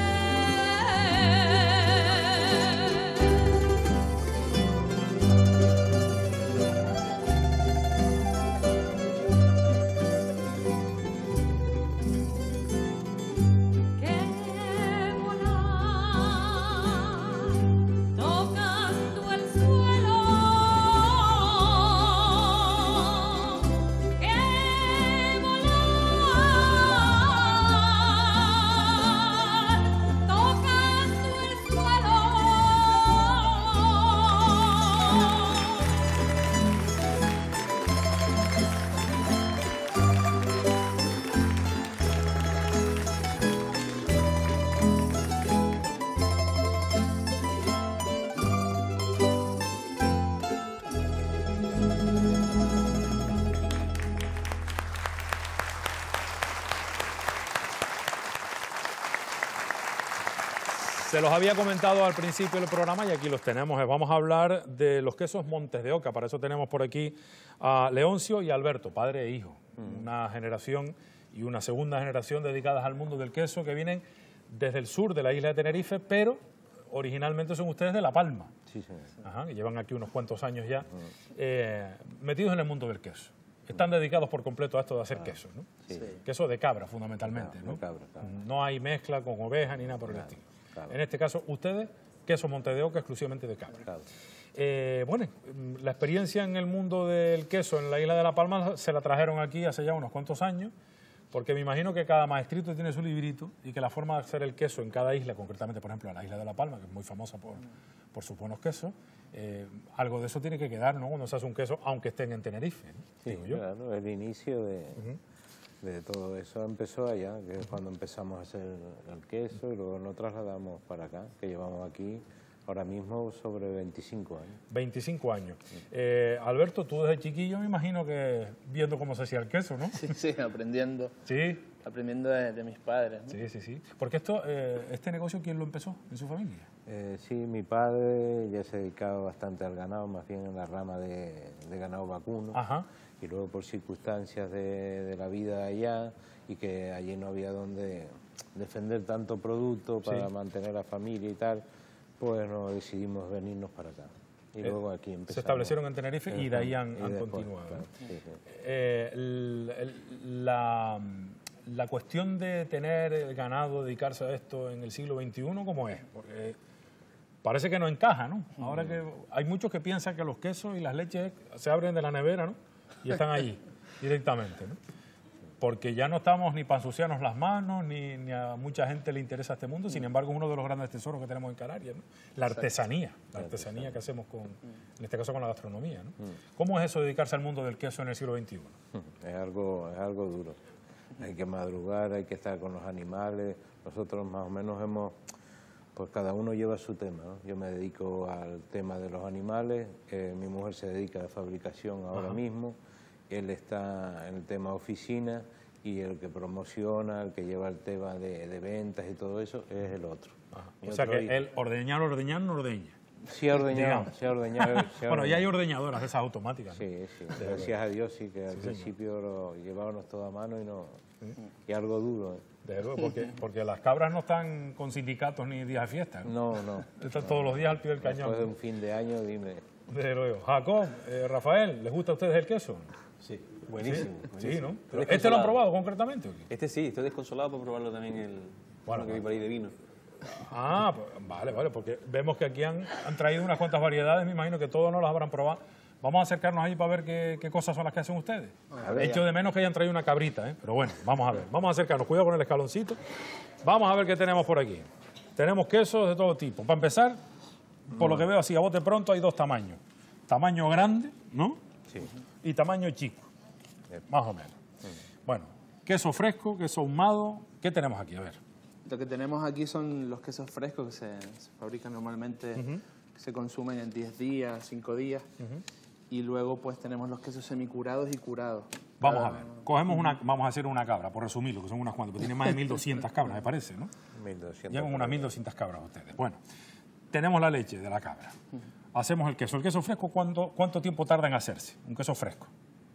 Que volar tocando el suelo, que volar tocando el suelo. Se los había comentado al principio del programa y aquí los tenemos. Vamos a hablar de los quesos Montes de Oca. Para eso tenemos por aquí a Leoncio y Alberto, padre e hijo. Una generación y una segunda generación dedicadas al mundo del queso que vienen desde el sur de la isla de Tenerife, pero originalmente son ustedes de La Palma. Sí, señor. Ajá, que llevan aquí unos cuantos años ya metidos en el mundo del queso. Están dedicados por completo a esto de hacer queso, ¿no? Sí. Queso de cabra, fundamentalmente, ¿no? De cabra, claro. No hay mezcla con oveja ni nada por el estilo. Claro. En este caso, ustedes, queso Montes de Oca exclusivamente de cabra. Claro. Bueno, la experiencia en el mundo del queso en la isla de La Palma se la trajeron aquí hace ya unos cuantos años, porque me imagino que cada maestrito tiene su librito y que la forma de hacer el queso en cada isla, concretamente, por ejemplo, en la isla de La Palma, que es muy famosa por sus buenos quesos, algo de eso tiene que quedar, ¿no? Cuando se hace un queso, aunque estén en Tenerife, ¿no? Sí, Digo yo. claro, el inicio de todo eso empezó allá, que es cuando empezamos a hacer el queso y luego nos trasladamos para acá, que llevamos aquí ahora mismo sobre 25 años. 25 años. Alberto, tú desde chiquillo me imagino que viendo cómo se hacía el queso, ¿no? Sí, sí, aprendiendo. Sí. Aprendiendo de mis padres, ¿no? Sí, sí, sí. Porque este negocio, ¿quién lo empezó en su familia? Sí, mi padre ya se dedicaba bastante al ganado, más bien en la rama de ganado vacuno. Ajá. Y luego por circunstancias de la vida allá y que allí no había donde defender tanto producto para mantener la familia y tal, pues nos decidimos venirnos para acá. Y luego aquí empezamos. Se establecieron en Tenerife y de ahí han continuado. Claro, sí. La cuestión de tener ganado, dedicarse a esto en el siglo XXI, ¿cómo es? Porque parece que no encaja, ¿no? Ahora que hay muchos que piensan que los quesos y las leches se abren de la nevera, ¿no? Y están allí directamente, ¿no? Porque ya no estamos ni para ensuciarnos las manos, ni a mucha gente le interesa este mundo. Sin embargo, es uno de los grandes tesoros que tenemos en Canarias, ¿no? La artesanía que hacemos con, en este caso con la gastronomía, ¿no? ¿Cómo es eso de dedicarse al mundo del queso en el siglo XXI? Es algo duro. Hay que madrugar, hay que estar con los animales. Nosotros más o menos pues cada uno lleva su tema, ¿no? Yo me dedico al tema de los animales, mi mujer se dedica a la fabricación ahora mismo. Él está en el tema oficina y el que promociona, el que lleva el tema de ventas y todo eso es el otro. O sea que él ordeñar no ordeña. Sí, ha ordeñado. Bueno, ya hay ordeñadoras esas automáticas, ¿no? Sí. Gracias a Dios, sí, que al principio lo llevábamos todo a mano y algo duro. Porque las cabras no están con sindicatos ni días de fiesta, ¿no? No. Están todos los días al pie del cañón. Después de un fin de año, dime. Desde luego. Jacob, Rafael, ¿les gusta a ustedes el queso? Sí, buenísimo. Sí, ¿no? ¿Este lo han probado concretamente? Este sí, estoy desconsolado por probarlo también que vi por ahí de vino. Ah, pues, vale, porque vemos que aquí han traído unas cuantas variedades, me imagino que todos no las habrán probado. Vamos a acercarnos allí para ver qué cosas son las que hacen ustedes. Echo de menos que hayan traído una cabrita, pero bueno, vamos a ver. Vamos a acercarnos, cuidado con el escaloncito. Vamos a ver qué tenemos por aquí. Tenemos quesos de todo tipo. Para empezar, por lo que veo así a bote pronto, hay dos tamaños. Tamaño grande, ¿no? Sí. Y tamaño chico, más o menos. Bueno, queso fresco, queso ahumado. ¿Qué tenemos aquí? A ver. Lo que tenemos aquí son los quesos frescos que se fabrican normalmente, que se consumen en 10 días, 5 días. Y luego pues tenemos los quesos semicurados y curados. Vamos a ver, vamos a hacer una cabra, por resumirlo, que son unas cuantas, pero tienen más de 1.200 cabras, me parece, ¿no? 1.200. Llevan unas 1.200 cabras ustedes. Bueno, tenemos la leche de la cabra. Hacemos el queso. ¿El queso fresco cuánto tiempo tarda en hacerse? Un queso fresco.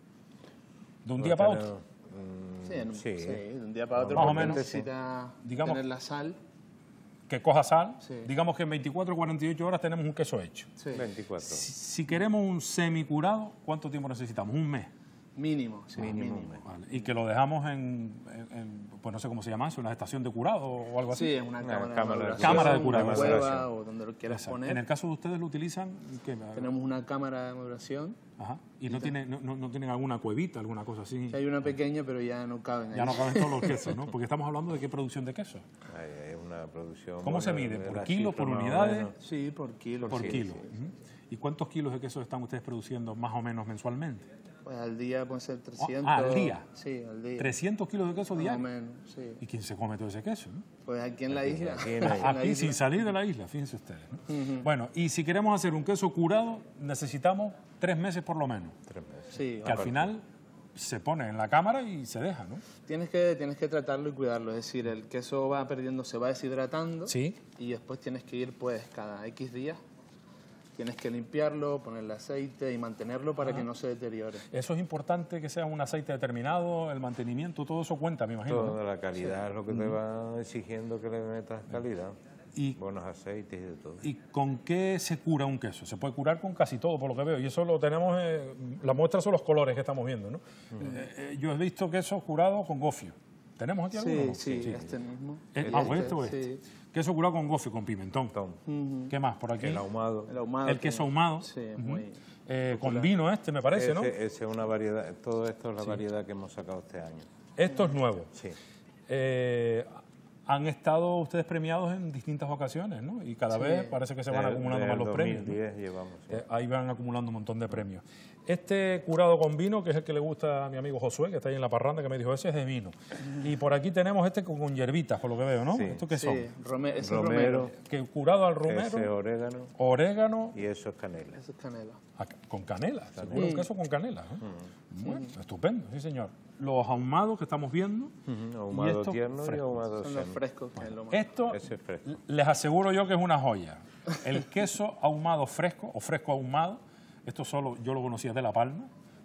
¿De un día para otro? Sí, de un día para otro. Más o menos. Necesita tener la sal. Que coja sal. Sí. Digamos que en 24 o 48 horas tenemos un queso hecho. Sí. 24. Si queremos un semicurado, ¿cuánto tiempo necesitamos? ¿Un mes? Mínimo. Vale. Y que lo dejamos pues no sé cómo se llama eso, en la estación de curado o algo así. Sí, en una cámara de curado. Una cueva o donde lo quieras poner. En el caso de ustedes lo utilizan, ¿qué? Tenemos una cámara de maduración. Ajá. ¿Y no tienen alguna cuevita, alguna cosa así? Sí, hay una pequeña, pero ya no caben ahí. Ya no caben todos los quesos, ¿no? Porque estamos hablando de qué producción de queso. Es una producción... ¿Cómo se mide? ¿Por kilo, por unidades? Sí, por kilo. Por kilo. ¿Y cuántos kilos de queso están ustedes produciendo más o menos mensualmente? Pues al día puede ser 300. ¿Al día? Sí, al día. ¿300 kilos de queso diario? Más o menos, sí. ¿Y quién se come todo ese queso? ¿No? Pues aquí en la isla. Aquí sin salir de la isla, fíjense ustedes, ¿no? Bueno, y si queremos hacer un queso curado, necesitamos 3 meses por lo menos. 3 meses. Sí. Que al final se pone en la cámara y se deja, ¿no? Tienes que tratarlo y cuidarlo. Es decir, el queso va perdiendo, se va deshidratando. Sí. Y después tienes que ir, pues, cada X días. Tienes que limpiarlo, ponerle aceite y mantenerlo para que no se deteriore. Eso es importante, que sea un aceite determinado, el mantenimiento, todo eso cuenta, me imagino. Toda la calidad es lo que te va exigiendo que le metas calidad. Y buenos aceites y de todo. ¿Y con qué se cura un queso? Se puede curar con casi todo, por lo que veo. Y eso lo tenemos, la muestra son los colores que estamos viendo, ¿no? Yo he visto quesos curados con gofio. ¿Tenemos aquí alguno? Sí, este mismo. Este. Queso curado con gofio, con pimentón. ¿Qué más por aquí? El ahumado. El queso ahumado. Sí, muy... con vino me parece, ¿no? Ese es una variedad. Todo esto es la variedad que hemos sacado este año. Esto es nuevo. Sí. Han estado ustedes premiados en distintas ocasiones, ¿no? Y cada vez parece que se van acumulando más los premios. 2010 llevamos. Ahí van acumulando un montón de premios. Este curado con vino, que es el que le gusta a mi amigo Josué, que está ahí en la parranda, que me dijo, ese es de vino. Y por aquí tenemos este con hierbitas, por lo que veo, ¿no? Sí. ¿Esto qué son? Romero. Que curado al romero. Ese orégano. Orégano. Y eso es canela. Eso es canela. Con canela. Seguro que eso con canela, ¿no? Bueno, estupendo, sí señor. Los ahumados que estamos viendo. Ahumado tierno y ahumado son los frescos. Esto les aseguro yo que es una joya. El queso ahumado fresco o fresco ahumado, esto solo yo lo conocía de La Palma,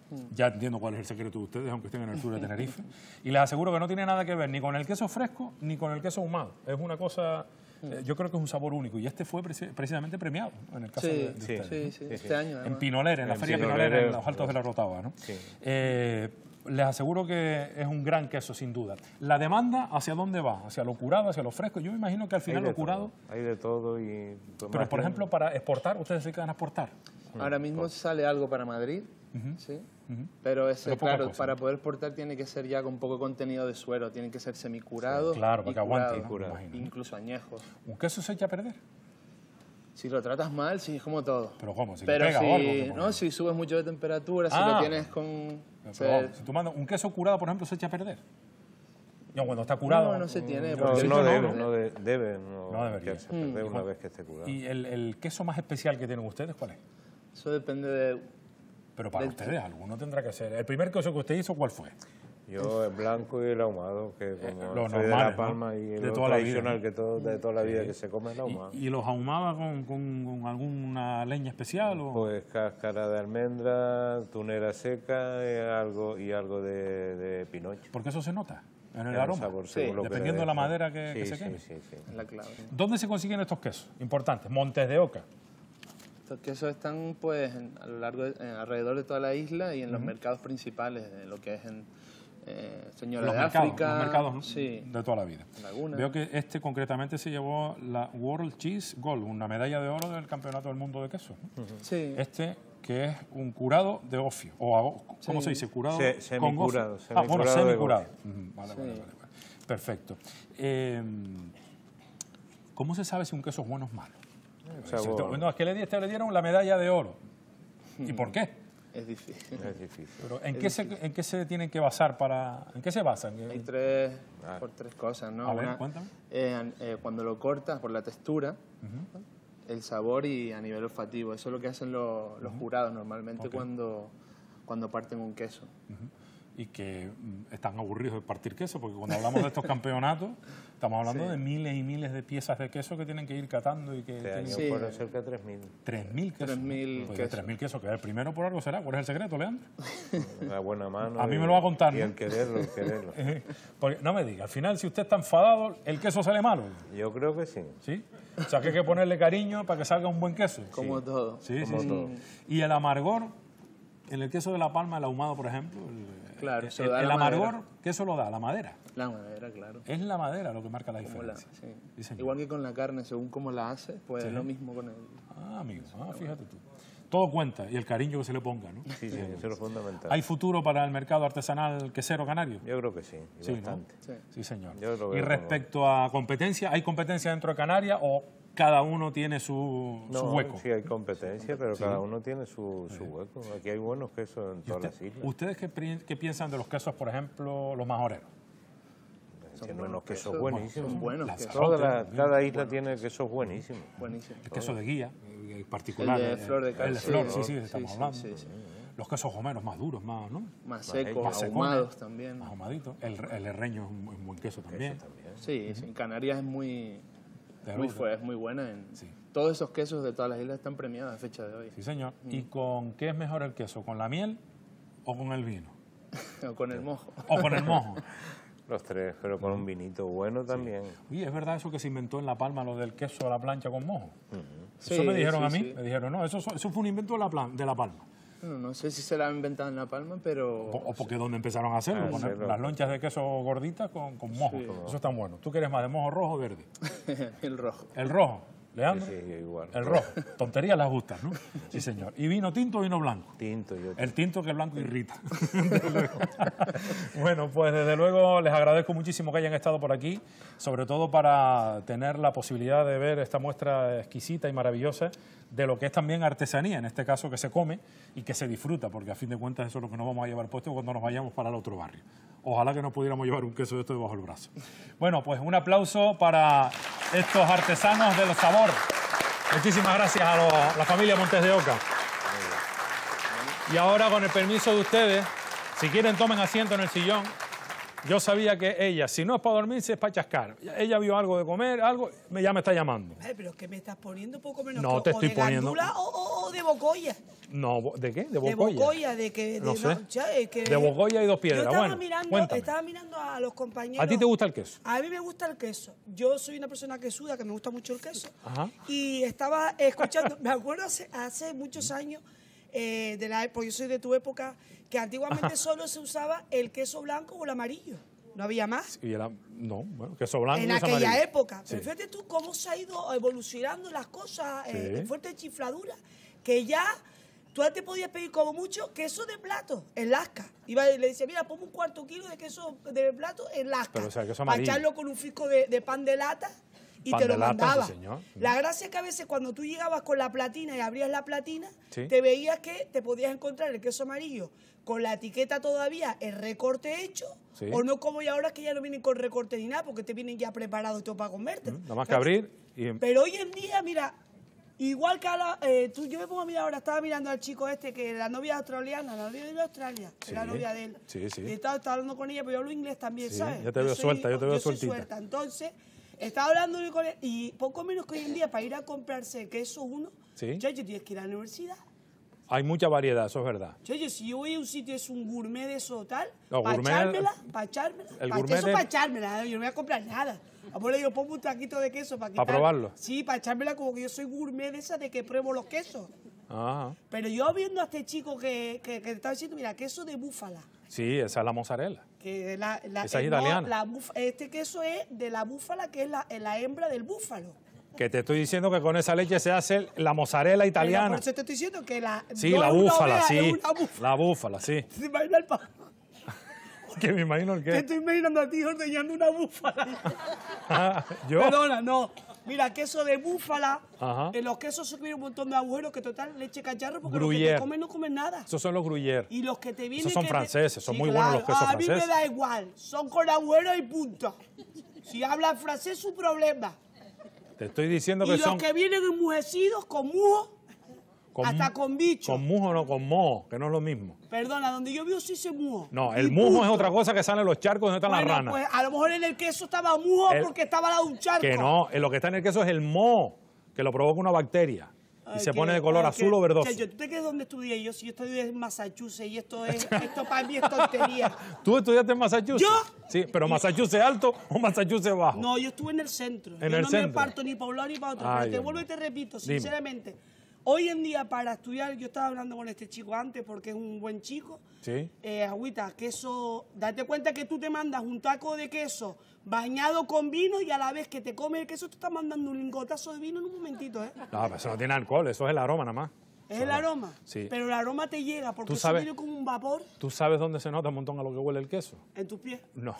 Ya entiendo cuál es el secreto de ustedes, aunque estén en el sur de Tenerife. Y les aseguro que no tiene nada que ver ni con el queso fresco ni con el queso ahumado. Es una cosa... yo creo que es un sabor único y este fue precisamente premiado en el caso de ustedes. Sí, este año. Además. En Pinolera, en la Feria Pinolera, en los Altos de la Rotava, ¿no? Sí. Les aseguro que es un gran queso, sin duda. ¿La demanda hacia dónde va? ¿Hacia lo curado, hacia lo fresco? Yo me imagino que al final lo curado... Hay de todo y... Pero, por ejemplo, para exportar, ¿ustedes se quedan a exportar? Ahora mismo sale algo para Madrid, ¿sí? Pero ese, claro, para poder exportar tiene que ser ya con poco contenido de suero, tiene que ser semicurado, claro, para que aguante, incluso añejos. ¿Un queso se echa a perder? Si lo tratas mal, sí, es como todo. ¿Pero cómo? ¿Si pero pega si, o algo? No, si subes mucho de temperatura, si lo tienes con... Si tú mandas un queso curado, por ejemplo, se echa a perder. No, cuando está curado... No se tiene. No debe perder una vez que esté curado. ¿Y el queso más especial que tienen ustedes cuál es? Eso depende de... Pero para ustedes, alguno tendrá que ser. ¿El primer queso que usted hizo cuál fue? Yo el blanco y el ahumado, que como los soy de La Palma, ¿no? Y de lo toda tradicional de toda la vida que se come es el ahumado. ¿Y los ahumaba con alguna leña especial? ¿O? Pues cáscara de almendra, tunera seca y algo de pinocho. Porque eso se nota en el aroma, sabor, dependiendo de la madera que se queme. Sí. Es la clave. ¿Dónde se consiguen estos quesos? Importantes. Montes de Oca. Estos quesos están pues a lo largo alrededor de toda la isla y en los mercados principales, lo que es en Señora de África. Los mercados de toda la vida. Laguna. Veo que este concretamente se llevó la World Cheese Gold, una medalla de oro del Campeonato del Mundo de Quesos. Sí. Este que es un curado de ofio, o ¿cómo se dice? Curado semicurado. Semicurado. Vale. Perfecto. ¿Cómo se sabe si un queso es bueno o malo? Es que le dieron la medalla de oro. ¿Y por qué? Es difícil. Pero ¿en qué se tienen que basar ¿En qué se basan? Hay por tres cosas, ¿no? A ver, cuéntame. Cuando lo cortas, por la textura, el sabor y a nivel olfativo. Eso es lo que hacen los jurados normalmente cuando parten un queso. Y que están aburridos de partir queso, porque cuando hablamos de estos campeonatos, estamos hablando de miles y miles de piezas de queso que tienen que ir catando y que... Este año fueron cerca de 3.000. 3.000 quesos. 3.000 quesos, que es el primero por algo será. ¿Cuál es el secreto, Leandro? Una buena mano. A mí me lo va a contar, y el quererlo. Porque, no me diga, al final, si usted está enfadado, ¿el queso sale malo? Yo creo que sí. ¿Sí? O sea, que hay que ponerle cariño para que salga un buen queso. Como todo. Sí. Y el amargor, en el queso de La Palma, el ahumado, por ejemplo... Claro, el amargor, ¿qué eso lo da? La madera. La madera, claro. Es la madera lo que marca la diferencia. Igual que con la carne, según cómo la hace, pues es lo mismo con el... Amigo, fíjate tú. Todo cuenta y el cariño que se le ponga, ¿no? Sí, eso es lo fundamental. ¿Hay futuro para el mercado artesanal quesero canario? Yo creo que sí, bastante. Sí, señor. Y respecto a competencia, ¿hay competencia dentro de Canarias o cada uno tiene su hueco? Sí, hay competencia, pero cada uno tiene su hueco. Aquí hay buenos quesos en todas las islas. ¿Ustedes qué piensan de los quesos, por ejemplo, los majoreros? Tienen unos quesos buenísimos. Son buenos. Cada isla tiene quesos buenísimos. El queso de guía, particular. El de flor de El de flor, estamos hablando. Los quesos gomeros más duros, ¿no? Más secos, ahumados también. Más ahumaditos. El herreño es un buen queso también. Sí, en Canarias es muy buena. Todos esos quesos de todas las islas están premiados a fecha de hoy. Sí, señor. ¿Y con qué es mejor el queso? ¿Con la miel o con el vino? O con el mojo. O con el mojo. Los tres, pero con un vinito bueno también. Oye, ¿es verdad eso que se inventó en La Palma, lo del queso a la plancha con mojo? Eso me dijeron a mí. Sí. Me dijeron, no, eso fue un invento de La Palma. No sé si se la han inventado en La Palma, pero... O porque donde empezaron a hacerlo, poner las lonchas de queso gorditas con mojo. Eso está bueno. ¿Tú quieres más de mojo rojo o verde? El rojo. ¿El rojo? ¿Leandro? Sí, igual. El rojo. Tonterías las gustan, ¿no? Sí, señor. ¿Y vino tinto o vino blanco? Tinto. El tinto, que el blanco irrita. Bueno, pues desde luego les agradezco muchísimo que hayan estado por aquí, sobre todo para tener la posibilidad de ver esta muestra exquisita y maravillosa de lo que es también artesanía, en este caso que se come y que se disfruta, porque a fin de cuentas eso es lo que nos vamos a llevar puesto cuando nos vayamos para el otro barrio. Ojalá que nos pudiéramos llevar un queso de esto debajo del brazo. Bueno, pues un aplauso para estos artesanos del sabor. Muchísimas gracias a la familia Montes de Oca. Y ahora, con el permiso de ustedes, si quieren tomen asiento en el sillón. Yo sabía que ella, si no es para dormirse, es para chascar. Ella vio algo de comer, algo, ya me está llamando. Pero es que me estás poniendo poco menos no, te estoy poniendo. O de bocoya. No, ¿de qué? ¿De bocoya? De bocoya, de que... No sé. Que, de bocoya y dos piedras. Yo estaba, bueno, estaba mirando a los compañeros. ¿A ti te gusta el queso? A mí me gusta el queso. Yo soy una persona quesuda, que me gusta mucho el queso. Ajá. Y estaba escuchando, me acuerdo hace muchos años, porque yo soy de tu época, que antiguamente solo se usaba el queso blanco o el amarillo. No había más. No, bueno, queso blanco. En aquella época. Sí. Pero fíjate tú cómo se ha ido evolucionando las cosas, sí. Fuerte chifladura, que ya tú antes podías pedir como mucho queso de plato en lasca. Y le decía, mira, ponme un cuarto kilo de queso de plato en lasca. Pero, o sea, queso para amarillo. echarlo con un fisco de pan de lata. Y pan te lo de lata, mandaba. sí, señor. La gracia es que a veces cuando tú llegabas con la platina y abrías la platina, sí. te veías que te podías encontrar el queso amarillo con la etiqueta todavía, el recorte hecho, sí. o no como ya ahora que ya no vienen con recorte ni nada, porque te vienen ya preparados todo para comértelo. Nada más que abrir. Pero hoy en día, mira, igual que ahora, yo me pongo a mirar ahora, estaba mirando al chico este, que la novia australiana, la novia de Australia, sí. la novia de él. Sí, sí. Y estaba hablando con ella, pero yo hablo inglés también, sí. ¿sabes? Yo te veo suelta, yo te veo sueltita. Soy suelta. Entonces, estaba hablando con él, y poco menos que hoy en día, para ir a comprarse queso uno, sí. yo tienes que ir a la universidad. Hay mucha variedad, eso es verdad. Oye, si yo voy a un sitio, es un gourmet de eso tal, no, para gourmet, echármela, para echármela, yo no voy a comprar nada. Ahora yo pongo un taquito de queso para quitar. ¿Para probarlo? Sí, para echármela como que yo soy gourmet de esa de que pruebo los quesos. Ajá. Pero yo viendo a este chico que te estaba diciendo, mira, queso de búfala. Sí, esa es la mozzarella. Que esa es italiana. Este queso es de la búfala, que es la hembra del búfalo. Que te estoy diciendo que con esa leche se hace la mozzarella italiana. Pero por eso te estoy diciendo que la... Sí, no la búfala, sí. Búfala. La búfala, sí. ¿Te imaginas el pan? ¿Qué me imagino el qué? Te estoy imaginando a ti ordeñando una búfala. ¿Yo? Perdona, no. Mira, queso de búfala. Ajá. En los quesos se viene un montón de agujeros que total leche cacharro porque Gruyère. Los que te comen no comen nada. Esos son los gruyère. Y los que te vienen... Esos son franceses, son muy buenos los quesos franceses. A mí me da igual, son con agujeros y punto. Si hablan francés es su problema. Te estoy diciendo que son... Y los que vienen enmujecidos con mujo, hasta con bicho. Con mujo no, con moho, que no es lo mismo. Perdona, donde yo vivo sí se mujo. No, el mujo es otra cosa que sale en los charcos donde están las ranas. Pues a lo mejor en el queso estaba mujo porque estaba al lado de un charco. Que no, lo que está en el queso es el moho, que lo provoca una bacteria. Y se pone de color azul o verdoso. ¿Tú te quedas donde estudié yo? Si yo estudié en Massachusetts y esto para mí es tontería. ¿Tú estudiaste en Massachusetts? ¿Yo? Sí, pero ¿Massachusetts alto o Massachusetts bajo? No, yo estuve en el centro. ¿En yo el no centro? me parto ni para un lado ni para otro. Pero te vuelvo y te repito, Dime. sinceramente. Hoy en día para estudiar, yo estaba hablando con este chico antes porque es un buen chico. Sí. Agüita, queso, date cuenta que tú te mandas un taco de queso bañado con vino y a la vez que te comes el queso te estás mandando un lingotazo de vino en un momentito, ¿eh? No, pero eso no tiene alcohol, eso es el aroma nada más. ¿Es el aroma? Sí. Pero el aroma te llega porque eso viene como un vapor. ¿Tú sabes dónde se nota un montón a lo que huele el queso? ¿En tus pies? No.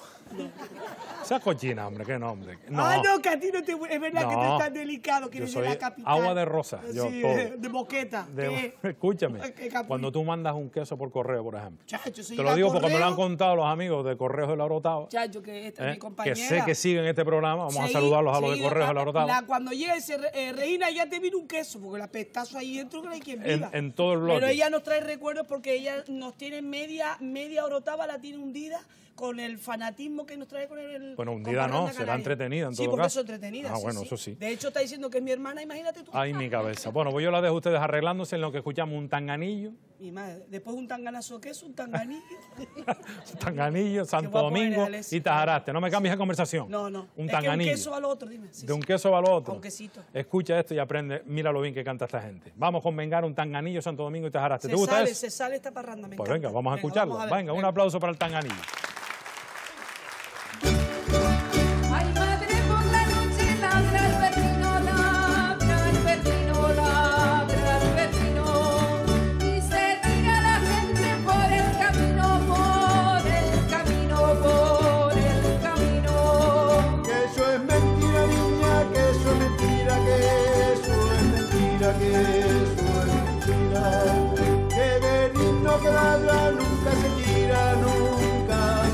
Esa cochina, hombre, qué nombre. No. Ah, no, que a ti no te... Es verdad que tú estás delicado, que eres de la capital. Agua de rosa. Yo sí, todo. De boqueta. Escúchame, cuando tú mandas un queso por correo, por ejemplo. Chacho, te lo digo porque me lo han contado los amigos de Correos de la Orotava. Chacho, que esta es mi compañera. Que sé que siguen este programa. Vamos a saludarlos a los de Correos de la Orotava. Cuando llega ese Reina, ya te vino un queso, porque la pestazo ahí dentro que no hay quien viva. En todo el bloque. Pero ella nos trae recuerdos porque ella nos tiene media Orotava, la tiene hundida con el fanatismo que nos trae con el... Bueno, hundida no, será entretenida en todo caso. Sí, porque eso es entretenida. Ah, bueno, eso sí. De hecho, está diciendo que es mi hermana, imagínate tú. Ay, mi cabeza. Bueno, pues yo la dejo a ustedes arreglándose en lo que escuchamos un tanganillo. Mi madre, después un tanganazo, ¿qué es un tanganillo? Tanganillo, Santo Domingo y Tajaraste. No me cambies de conversación. No, no. Un es tanganillo. Que un queso va al otro, dime. Sí, de un queso va al otro. Un quesito. Escucha esto y aprende. Mira lo bien que canta esta gente. Vamos con Vengar, un tanganillo, Santo Domingo y Tajaraste. ¿Te gusta eso? Se sale esta parranda, me Pues encanta. venga, vamos a escucharlo. Vamos a venga, un aplauso para el tanganillo. Ay, madre, por la noche ladra el vecino, ladra el vecino, ladra el vecino. Y se tira la gente por el camino, por el camino, por el camino. Que eso es mentira, niña, que eso es mentira, que eso es mentira, que eso es mentira. Que venir no que ladra nunca se tira, nunca.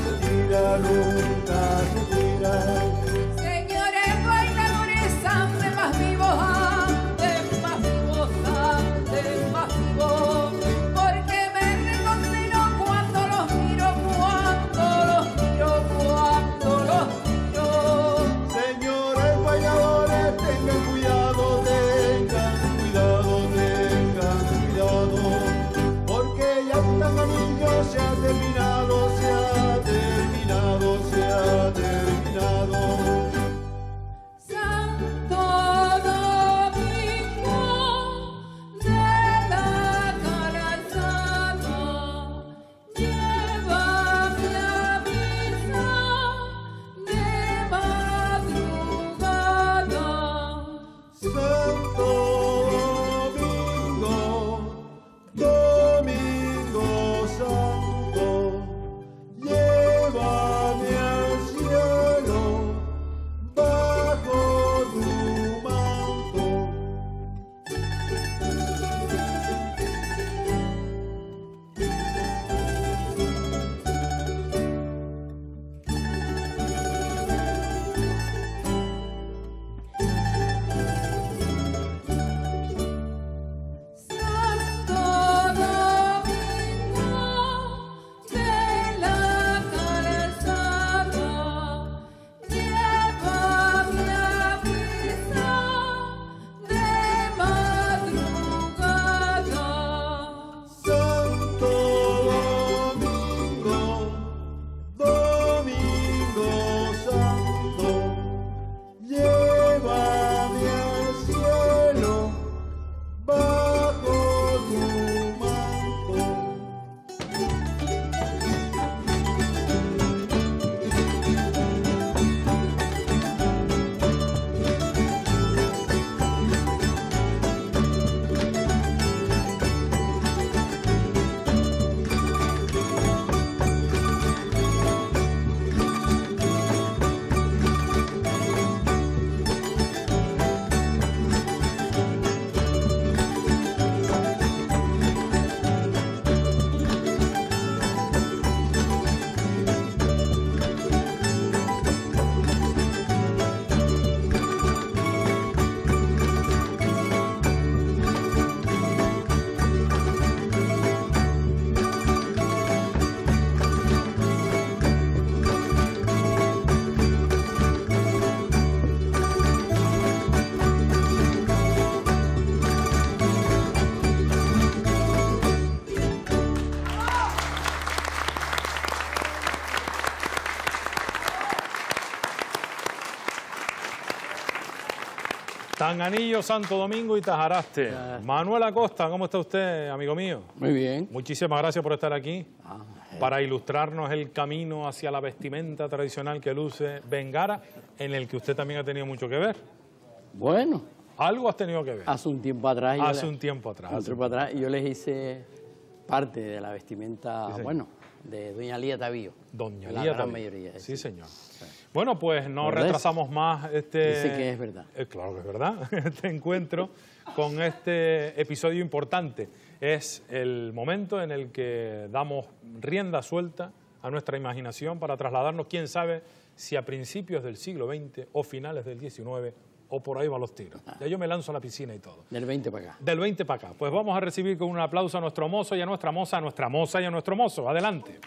Tanganillo, Santo Domingo y Tajaraste. Manuel Acosta, ¿cómo está usted, amigo mío? Muy bien. Muchísimas gracias por estar aquí para ilustrarnos el camino hacia la vestimenta tradicional que luce Bengara, en el que usted también ha tenido mucho que ver. Bueno. Algo has tenido que ver. Hace un tiempo atrás. Hace un tiempo atrás. Yo les hice parte de la vestimenta, sí, bueno, de Doña Lía Tavío. Doña Lía Tavío. La gran mayoría. Sí, señor. Sí. Bueno, pues no retrasamos más Dice que es verdad. Claro que es verdad. Este encuentro con este episodio importante. Es el momento en el que damos rienda suelta a nuestra imaginación para trasladarnos, quién sabe, si a principios del siglo XX o finales del XIX o por ahí van los tiros. Ya yo me lanzo a la piscina y todo. Del 20 para acá. Del 20 para acá. Pues vamos a recibir con un aplauso a nuestro mozo y a nuestra moza, a nuestra moza y a nuestro mozo. Adelante.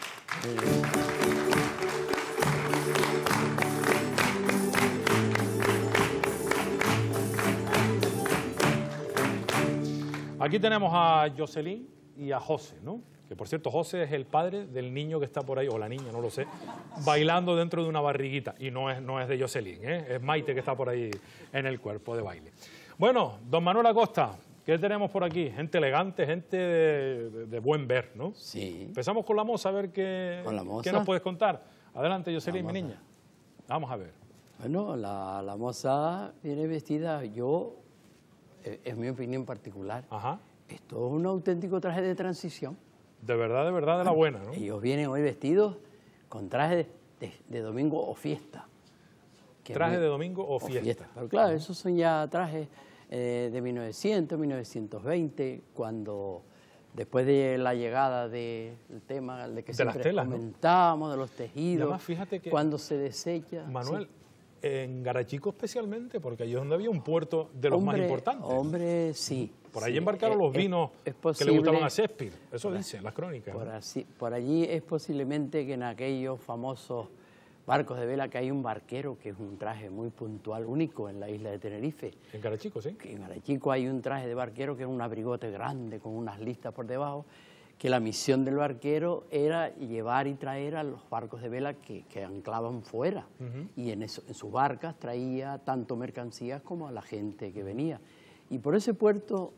Aquí tenemos a Jocelyn y a José, ¿no? Que por cierto, José es el padre del niño que está por ahí, o la niña, no lo sé, bailando dentro de una barriguita. Y no es de Jocelyn, ¿eh? Es Maite que está por ahí en el cuerpo de baile. Bueno, don Manuel Acosta, ¿qué tenemos por aquí? Gente elegante, gente de buen ver, ¿no? Sí. Empezamos con la moza, a ver qué nos puedes contar. Adelante, Jocelyn, mi niña. Vamos a ver. Bueno, la moza viene vestida, es mi opinión particular. Ajá. Esto es un auténtico traje de transición. De verdad, de la buena, ¿no? Ellos vienen hoy vestidos con traje de domingo o fiesta. Traje de domingo o fiesta. Pero claro, esos son ya trajes de 1900, 1920, cuando después de la llegada del tema de que siempre comentábamos, ¿no? De los tejidos, además, fíjate que cuando se desecha. Manuel, sí. En Garachico especialmente, porque allí es donde había un puerto de los más importantes. Hombre, sí. Por allí embarcaron los vinos que le gustaban a Shakespeare, eso dicen las crónicas. Por allí es posiblemente que en aquellos famosos barcos de vela que hay un barquero, que es un traje muy puntual, único en la isla de Tenerife. En Garachico, sí. En Garachico hay un traje de barquero que es un abrigote grande con unas listas por debajo, que la misión del barquero era llevar y traer a los barcos de vela que anclaban fuera. Y en sus barcas traía tanto mercancías como a la gente que venía. Y por ese puerto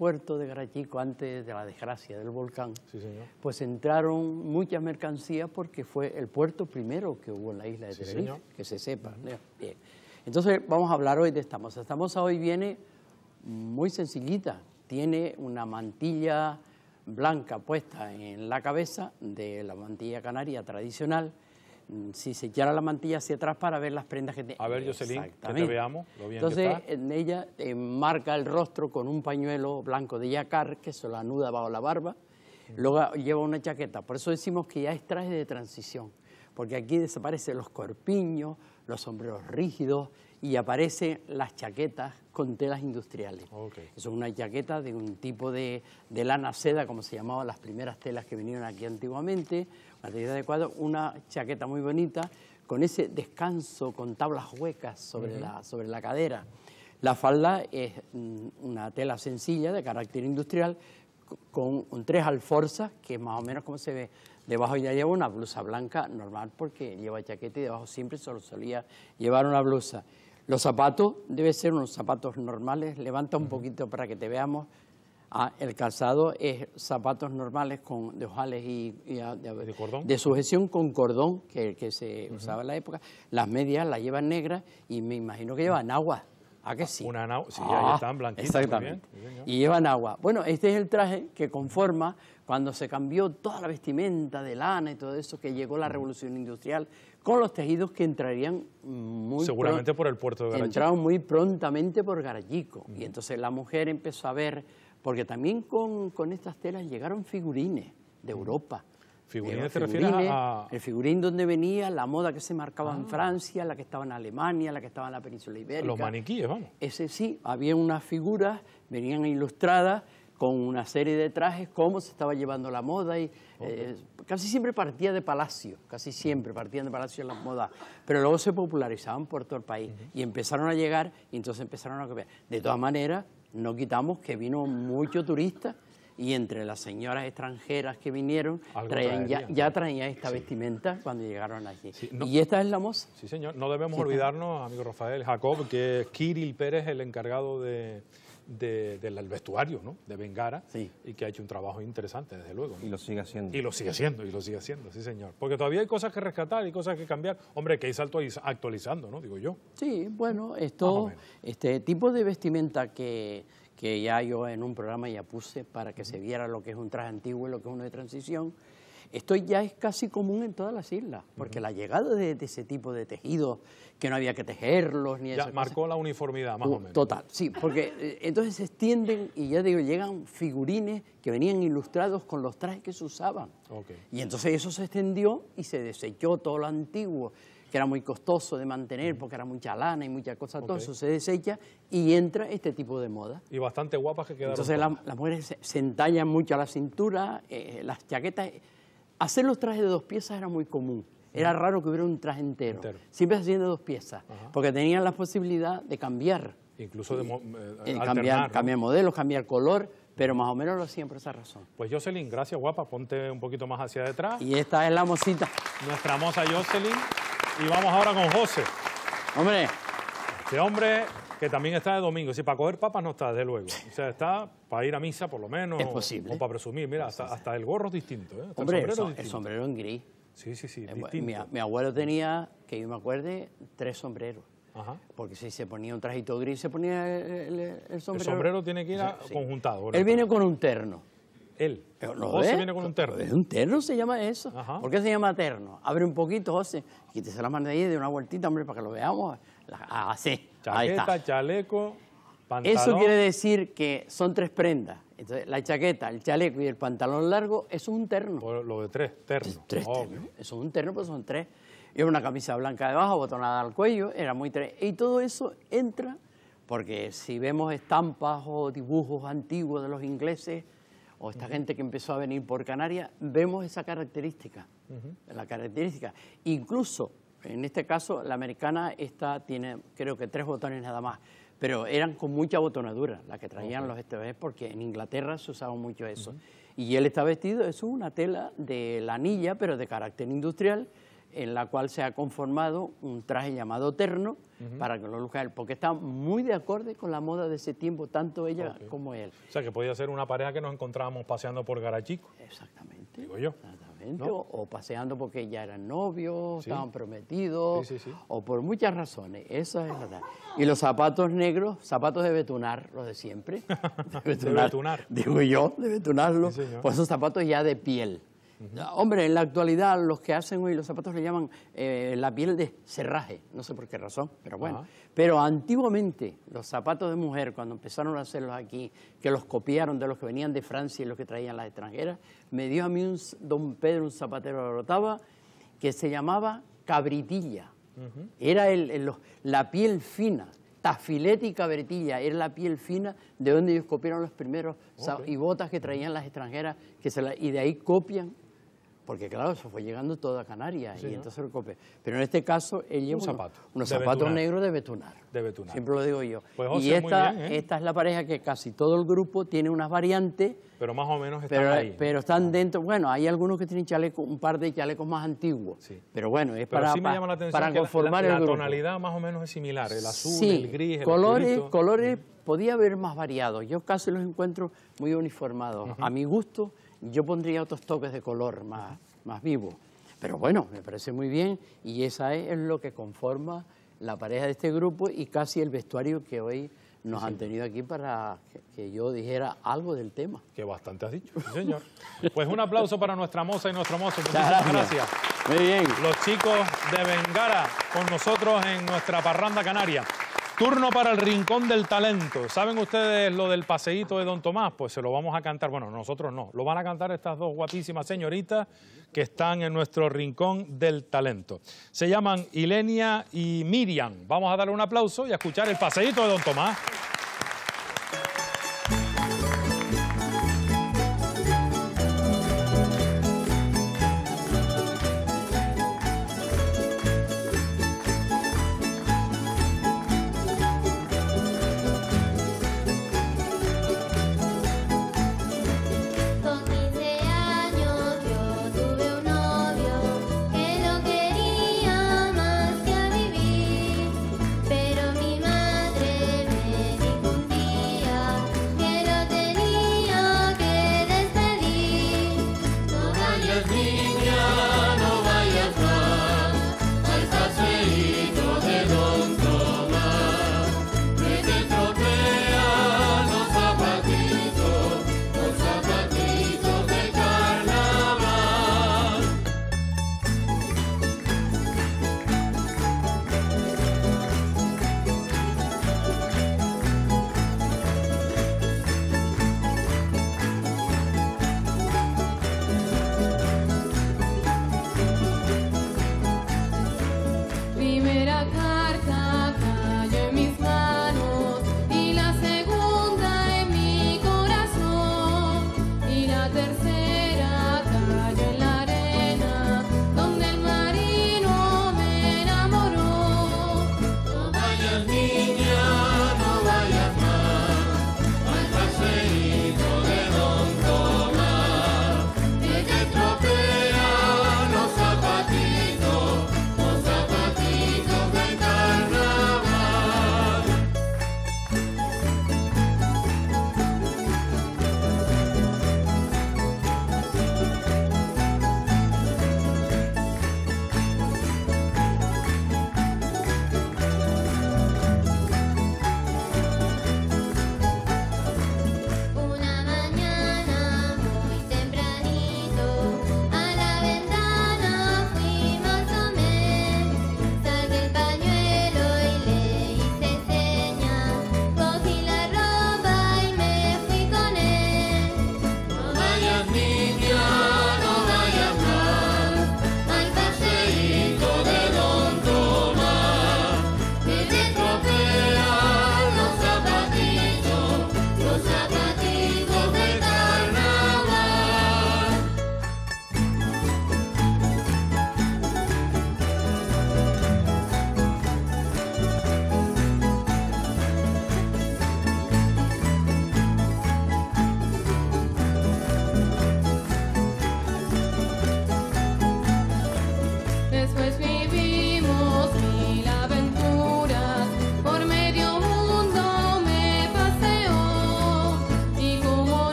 de Garachico, antes de la desgracia del volcán, sí, señor, pues entraron muchas mercancías porque fue el puerto primero que hubo en la isla de Tenerife, señor, que se sepa. Bien. Entonces vamos a hablar hoy de esta moza. Esta moza hoy viene muy sencillita, tiene una mantilla blanca puesta en la cabeza, de la mantilla canaria tradicional. Si se echara la mantilla hacia atrás para ver las prendas que tiene. A ver, Jocelyn, que te veamos lo bien Entonces, que está. en ella marca el rostro con un pañuelo blanco de yacar que se lo anuda bajo la barba. Luego lleva una chaqueta. Por eso decimos que ya es traje de transición, porque aquí desaparecen los corpiños, los sombreros rígidos y aparecen las chaquetas con telas industriales. Okay. Eso es una chaqueta de un tipo de lana seda, como se llamaban las primeras telas que vinieron aquí antiguamente, material adecuado, una chaqueta muy bonita, con ese descanso, con tablas huecas sobre la cadera. La falda es una tela sencilla, de carácter industrial, con 3 alforzas, que es más o menos como se ve. Debajo ya lleva una blusa blanca normal, porque lleva chaqueta y debajo siempre solo solía llevar una blusa. Los zapatos deben ser unos zapatos normales. Levanta un poquito para que te veamos. El calzado es zapatos normales de ojales y ¿de cordón? De sujeción con cordón, que se usaba en la época. Las medias las llevan negras y me imagino que llevan agua. ¿A que sí? Sí, ahí están blanquitas. Exactamente. Y llevan agua. Bueno, este es el traje que conforma cuando se cambió toda la vestimenta de lana y todo eso, que llegó la revolución industrial, con los tejidos que entrarían seguramente por el puerto de Garachico. Entraron muy prontamente por Garachico. Y entonces la mujer empezó a ver, porque también con estas telas llegaron figurines de Europa. ¿Figurines te refieres a...? El figurín donde venía, la moda que se marcaba en Francia, la que estaba en Alemania, la que estaba en la península ibérica. Los maniquíes, vamos. Ese sí, había unas figuras, venían ilustradas con una serie de trajes, cómo se estaba llevando la moda y casi siempre partía de palacio, casi siempre partían de palacio en las modas, pero luego se popularizaban por todo el país y empezaron a llegar y entonces empezaron a copiar. De todas maneras, no quitamos que vino mucho turista y entre las señoras extranjeras que vinieron traían, ya traían esta vestimenta cuando llegaron aquí. Sí, no, y esta es la moza. Sí, señor. No debemos olvidarnos, amigo Rafael Jacob, que es Kirill Pérez el encargado del vestuario, ¿no?, de Bengara, y que ha hecho un trabajo interesante, desde luego, ¿no? Y lo sigue haciendo. Y lo sigue haciendo, sí, señor. Porque todavía hay cosas que rescatar y cosas que cambiar. Hombre, que hay salto actualizando, ¿no?, digo yo. Sí, bueno, este tipo de vestimenta que ya yo en un programa ya puse para que se viera lo que es un traje antiguo y lo que es uno de transición, esto ya es casi común en todas las islas, porque la llegada de ese tipo de tejidos, que no había que tejerlos ni eso. Ya marcó la uniformidad, más o menos. Total, sí, porque entonces se extienden y ya digo, llegan figurines que venían ilustrados con los trajes que se usaban. Y entonces eso se extendió y se desechó todo lo antiguo, que era muy costoso de mantener porque era mucha lana y muchas cosas, todo eso se desecha y entra este tipo de moda. Y bastante guapas que quedaron. Entonces las mujeres se entallan mucho a la cintura, las chaquetas. Hacer los trajes de 2 piezas era muy común. Era raro que hubiera un traje entero. Siempre se hacían de 2 piezas, porque tenían la posibilidad de cambiar. Incluso de cambiar modelos, cambiar color, pero más o menos lo hacían por esa razón. Pues Jocelyn, gracias, guapa. Ponte un poquito más hacia detrás. Y esta es la mocita. Nuestra moza Jocelyn. Y vamos ahora con José. Hombre. Este hombre que también está de domingo. Si para coger papas no está, desde luego. O sea, está para ir a misa, por lo menos. Es posible. O para presumir. Mira, hasta el gorro es distinto. Hasta hombre, el sombrero en gris. Sí, distinto. Mi abuelo tenía, que yo me acuerde, 3 sombreros. Porque si se ponía un trajito gris, se ponía el sombrero. El sombrero tiene que ir conjuntado. Él viene con un terno. Él. José viene con un terno. Es un terno, se llama eso. ¿Por qué se llama terno? Abre un poquito, José. Quítese la mano de ahí de una vueltita, hombre, para que lo veamos. Así. Chaqueta, chaleco, pantalón. Eso quiere decir que son 3 prendas. Entonces, la chaqueta, el chaleco y el pantalón largo, eso es un terno. Lo de 3 ternos. 3 ternos. Eso es un terno, pues son 3. Y una camisa blanca debajo, botonada al cuello, era muy 3. Y todo eso entra, porque si vemos estampas o dibujos antiguos de los ingleses, o esta gente que empezó a venir por Canarias, vemos esa característica. La característica. Incluso, en este caso, la americana, esta tiene, creo que 3 botones nada más, pero eran con mucha botonadura, la que traían los esteves, porque en Inglaterra se usaba mucho eso. Y él está vestido, es una tela de lanilla, pero de carácter industrial, en la cual se ha conformado un traje llamado terno, para que lo luzca él, porque está muy de acorde con la moda de ese tiempo, tanto ella como él. O sea, que podía ser una pareja que nos encontrábamos paseando por Garachico. Exactamente. Digo yo. Exactamente, ¿no? o paseando porque ya eran novios, estaban prometidos, o por muchas razones. Esa es la verdad. Y los zapatos negros, zapatos de betunar, los de siempre. De betunar. Digo yo, de betunarlo. Pues esos zapatos ya de piel. Hombre, en la actualidad los que hacen hoy los zapatos le llaman la piel de serraje, no sé por qué razón, pero bueno. Pero antiguamente los zapatos de mujer, cuando empezaron a hacerlos aquí, que los copiaron de los que venían de Francia y los que traían las extranjeras, me dio a mí don Pedro, un zapatero de Orotava, que se llamaba cabritilla. Era la piel fina. Tafilete y cabretilla, era la piel fina de donde ellos copiaron los primeros y botas que traían las extranjeras, y de ahí copian, porque claro, eso fue llegando toda Canarias, y entonces lo copian. Pero en este caso, él lleva unos zapatos negros de betunar. Siempre lo digo yo. Pues, José, y esta es la pareja que casi todo el grupo tiene unas variantes. Pero más o menos están ahí. Pero están dentro, bueno, hay algunos que tienen un par de chalecos más antiguos. Pero bueno, es para conformar el grupo. La tonalidad más o menos es similar, el azul, el gris, el colores podía haber más variados. Yo casi los encuentro muy uniformados. A mi gusto, yo pondría otros toques de color más vivos. Pero bueno, me parece muy bien y esa es lo que conforma la pareja de este grupo y casi el vestuario que hoy nos han tenido aquí para que yo dijera algo del tema. Que bastante has dicho, sí, señor. Pues un aplauso para nuestra moza y nuestro mozo. Muchísimas gracias. Muy bien. Los chicos de Bengara con nosotros en nuestra parranda canaria. Turno para el Rincón del Talento. ¿Saben ustedes lo del paseíto de Don Tomás? Pues se lo vamos a cantar. Bueno, nosotros no. Lo van a cantar estas 2 guapísimas señoritas que están en nuestro Rincón del Talento. Se llaman Ilenia y Miriam. Vamos a darle un aplauso y a escuchar el paseíto de Don Tomás.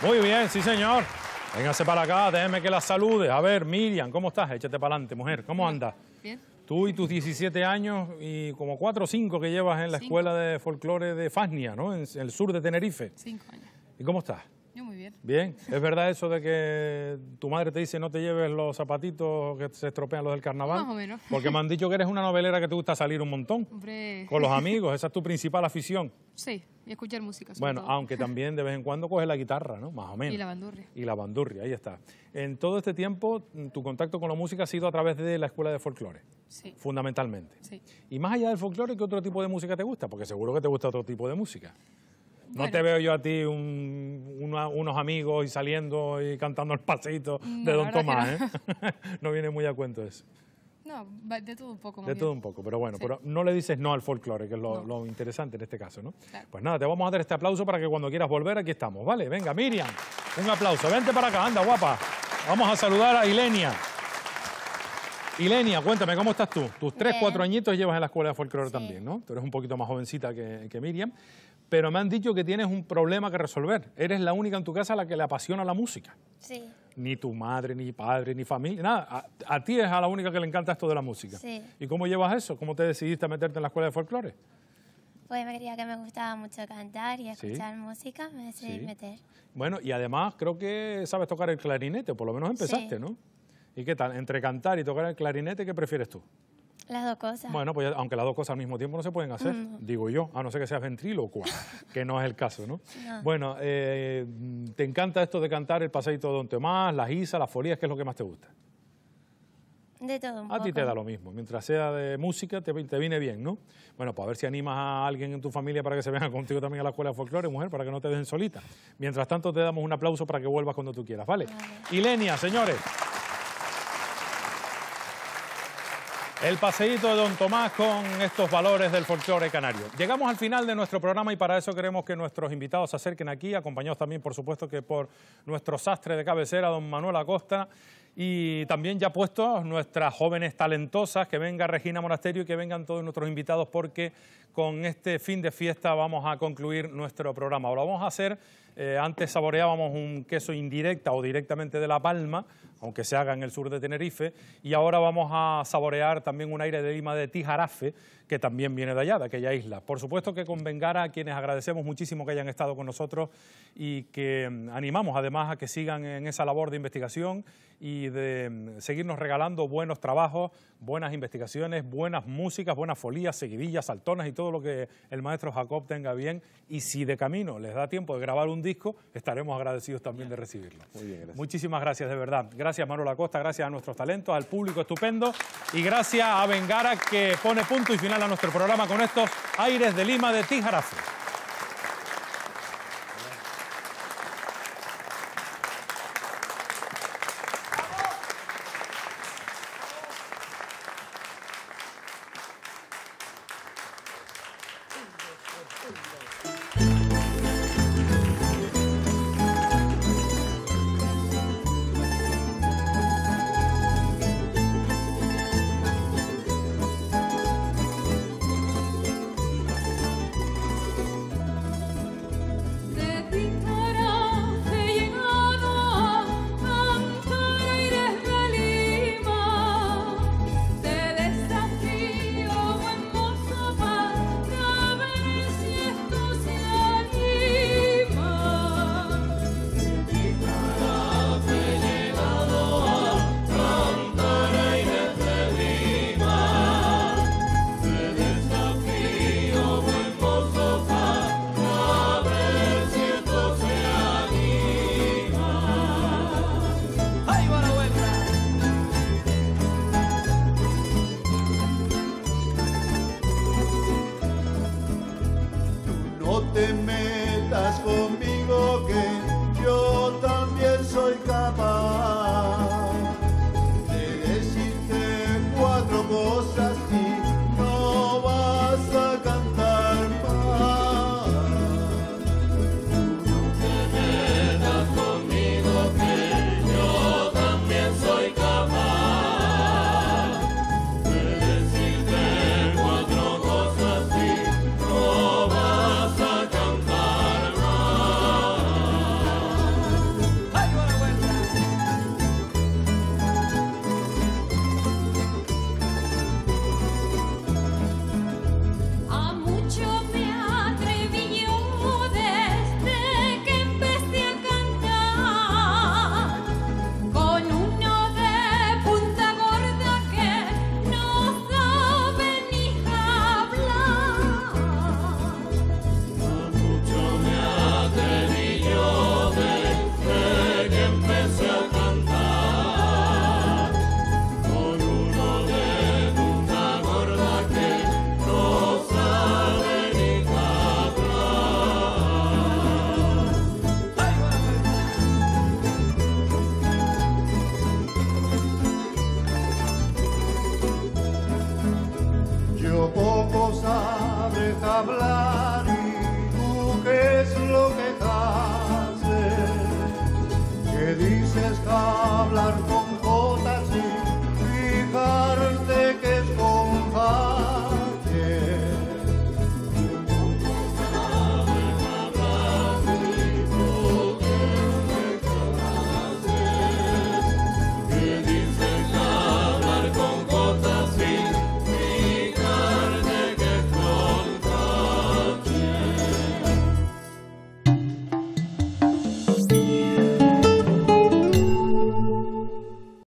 Muy bien, sí, señor. Véngase para acá, déjeme que la salude. A ver, Miriam, ¿cómo estás? Échate para adelante, mujer. ¿Cómo andas? Bien. Tú y tus 17 años y como 4 o 5 que llevas en la escuela de folclore de Fasnia, ¿no? En el sur de Tenerife. 5 años. ¿Y cómo estás? Yo muy bien. Bien. ¿Es verdad eso de que tu madre te dice no te lleves los zapatitos que se estropean los del carnaval? Más o menos. Porque me han dicho que eres una novelera que te gusta salir un montón. Hombre. Con los amigos, esa es tu principal afición. Sí, y escuchar música. Bueno, todo. aunque también de vez en cuando coges la guitarra, ¿no? Más o menos. Y la bandurria. Y la bandurria, ahí está. En todo este tiempo, tu contacto con la música ha sido a través de la escuela de folclore. Sí. Fundamentalmente. Sí. Y más allá del folclore, ¿qué otro tipo de música te gusta? Porque seguro que te gusta otro tipo de música. No Bueno. te veo yo a ti unos amigos y saliendo y cantando el paseíto No, de la Don verdad Tomás, que ¿eh? No viene muy a cuento eso. No, de todo un poco. más De bien. todo un poco, pero bueno, Sí. pero no le dices no al folclore, que es lo interesante en este caso, ¿no? Claro. Pues nada, te vamos a dar este aplauso para que cuando quieras volver, aquí estamos, ¿vale? Venga, Miriam, un aplauso. Vente para acá, anda, guapa. Vamos a saludar a Ilenia. Ilenia, cuéntame, ¿cómo estás tú? Tus 3, 4 añitos llevas en la escuela de folclore también, ¿no? Tú eres un poquito más jovencita que Miriam, pero me han dicho que tienes un problema que resolver. Eres la única en tu casa a la que le apasiona la música. Sí. Ni tu madre, ni padre, ni familia, nada. A ti es a la única que le encanta esto de la música. Sí. ¿Y cómo llevas eso? ¿Cómo te decidiste a meterte en la escuela de folclore? Pues me creía que me gustaba mucho cantar y Sí. escuchar música, me decidí Sí. meter. Bueno, y además creo que sabes tocar el clarinete, por lo menos empezaste, Sí. ¿no? ¿Y qué tal? Entre cantar y tocar el clarinete, ¿qué prefieres tú? Las dos cosas. Bueno, pues aunque las dos cosas al mismo tiempo no se pueden hacer, No. digo yo, a no ser que seas ventrílocuo, que no es el caso, ¿no? No. Bueno, ¿te encanta esto de cantar el paseíto de Don Tomás, las isas, las folías? ¿Qué es lo que más te gusta? De todo un A poco. ti te da lo mismo, mientras sea de música te viene bien, ¿no? Bueno, pues a ver si animas a alguien en tu familia para que se venga contigo también a la escuela de folclore, mujer, para que no te dejen solita. Mientras tanto te damos un aplauso para que vuelvas cuando tú quieras, ¿vale? Ilenia, señores. El paseíto de Don Tomás con estos valores del folclore canario. Llegamos al final de nuestro programa y para eso queremos que nuestros invitados se acerquen aquí, acompañados también, por supuesto, que por nuestro sastre de cabecera, don Manuel Acosta, y también ya puestos nuestras jóvenes talentosas, que venga Regina Monasterio y que vengan todos nuestros invitados, porque con este fin de fiesta vamos a concluir nuestro programa. Lo vamos a hacer, antes saboreábamos un queso indirecta o directamente de La Palma, aunque se haga en el sur de Tenerife, y ahora vamos a saborear también un aire de Lima de Tijarafe, que también viene de allá, de aquella isla. Por supuesto que con Bengara, a quienes agradecemos muchísimo que hayan estado con nosotros y que animamos además a que sigan en esa labor de investigación y de seguirnos regalando buenos trabajos, buenas investigaciones, buenas músicas, buenas folías, seguidillas, saltonas y todo lo que el maestro Jacob tenga bien. Y si de camino les da tiempo de grabar un disco, estaremos agradecidos también de recibirlo. Muy bien, gracias. Muchísimas gracias, de verdad. Gracias, Manuel Acosta, gracias a nuestros talentos, al público estupendo y gracias a Bengara, que pone punto y final a nuestro programa con estos aires de Lima de Tijarafe. No te metas conmigo que yo también soy capaz de decirte 4 cosas y no vas a cantar más. No te metas conmigo que yo también soy capaz de decirte 4 cosas y no vas a cantar más. hablar.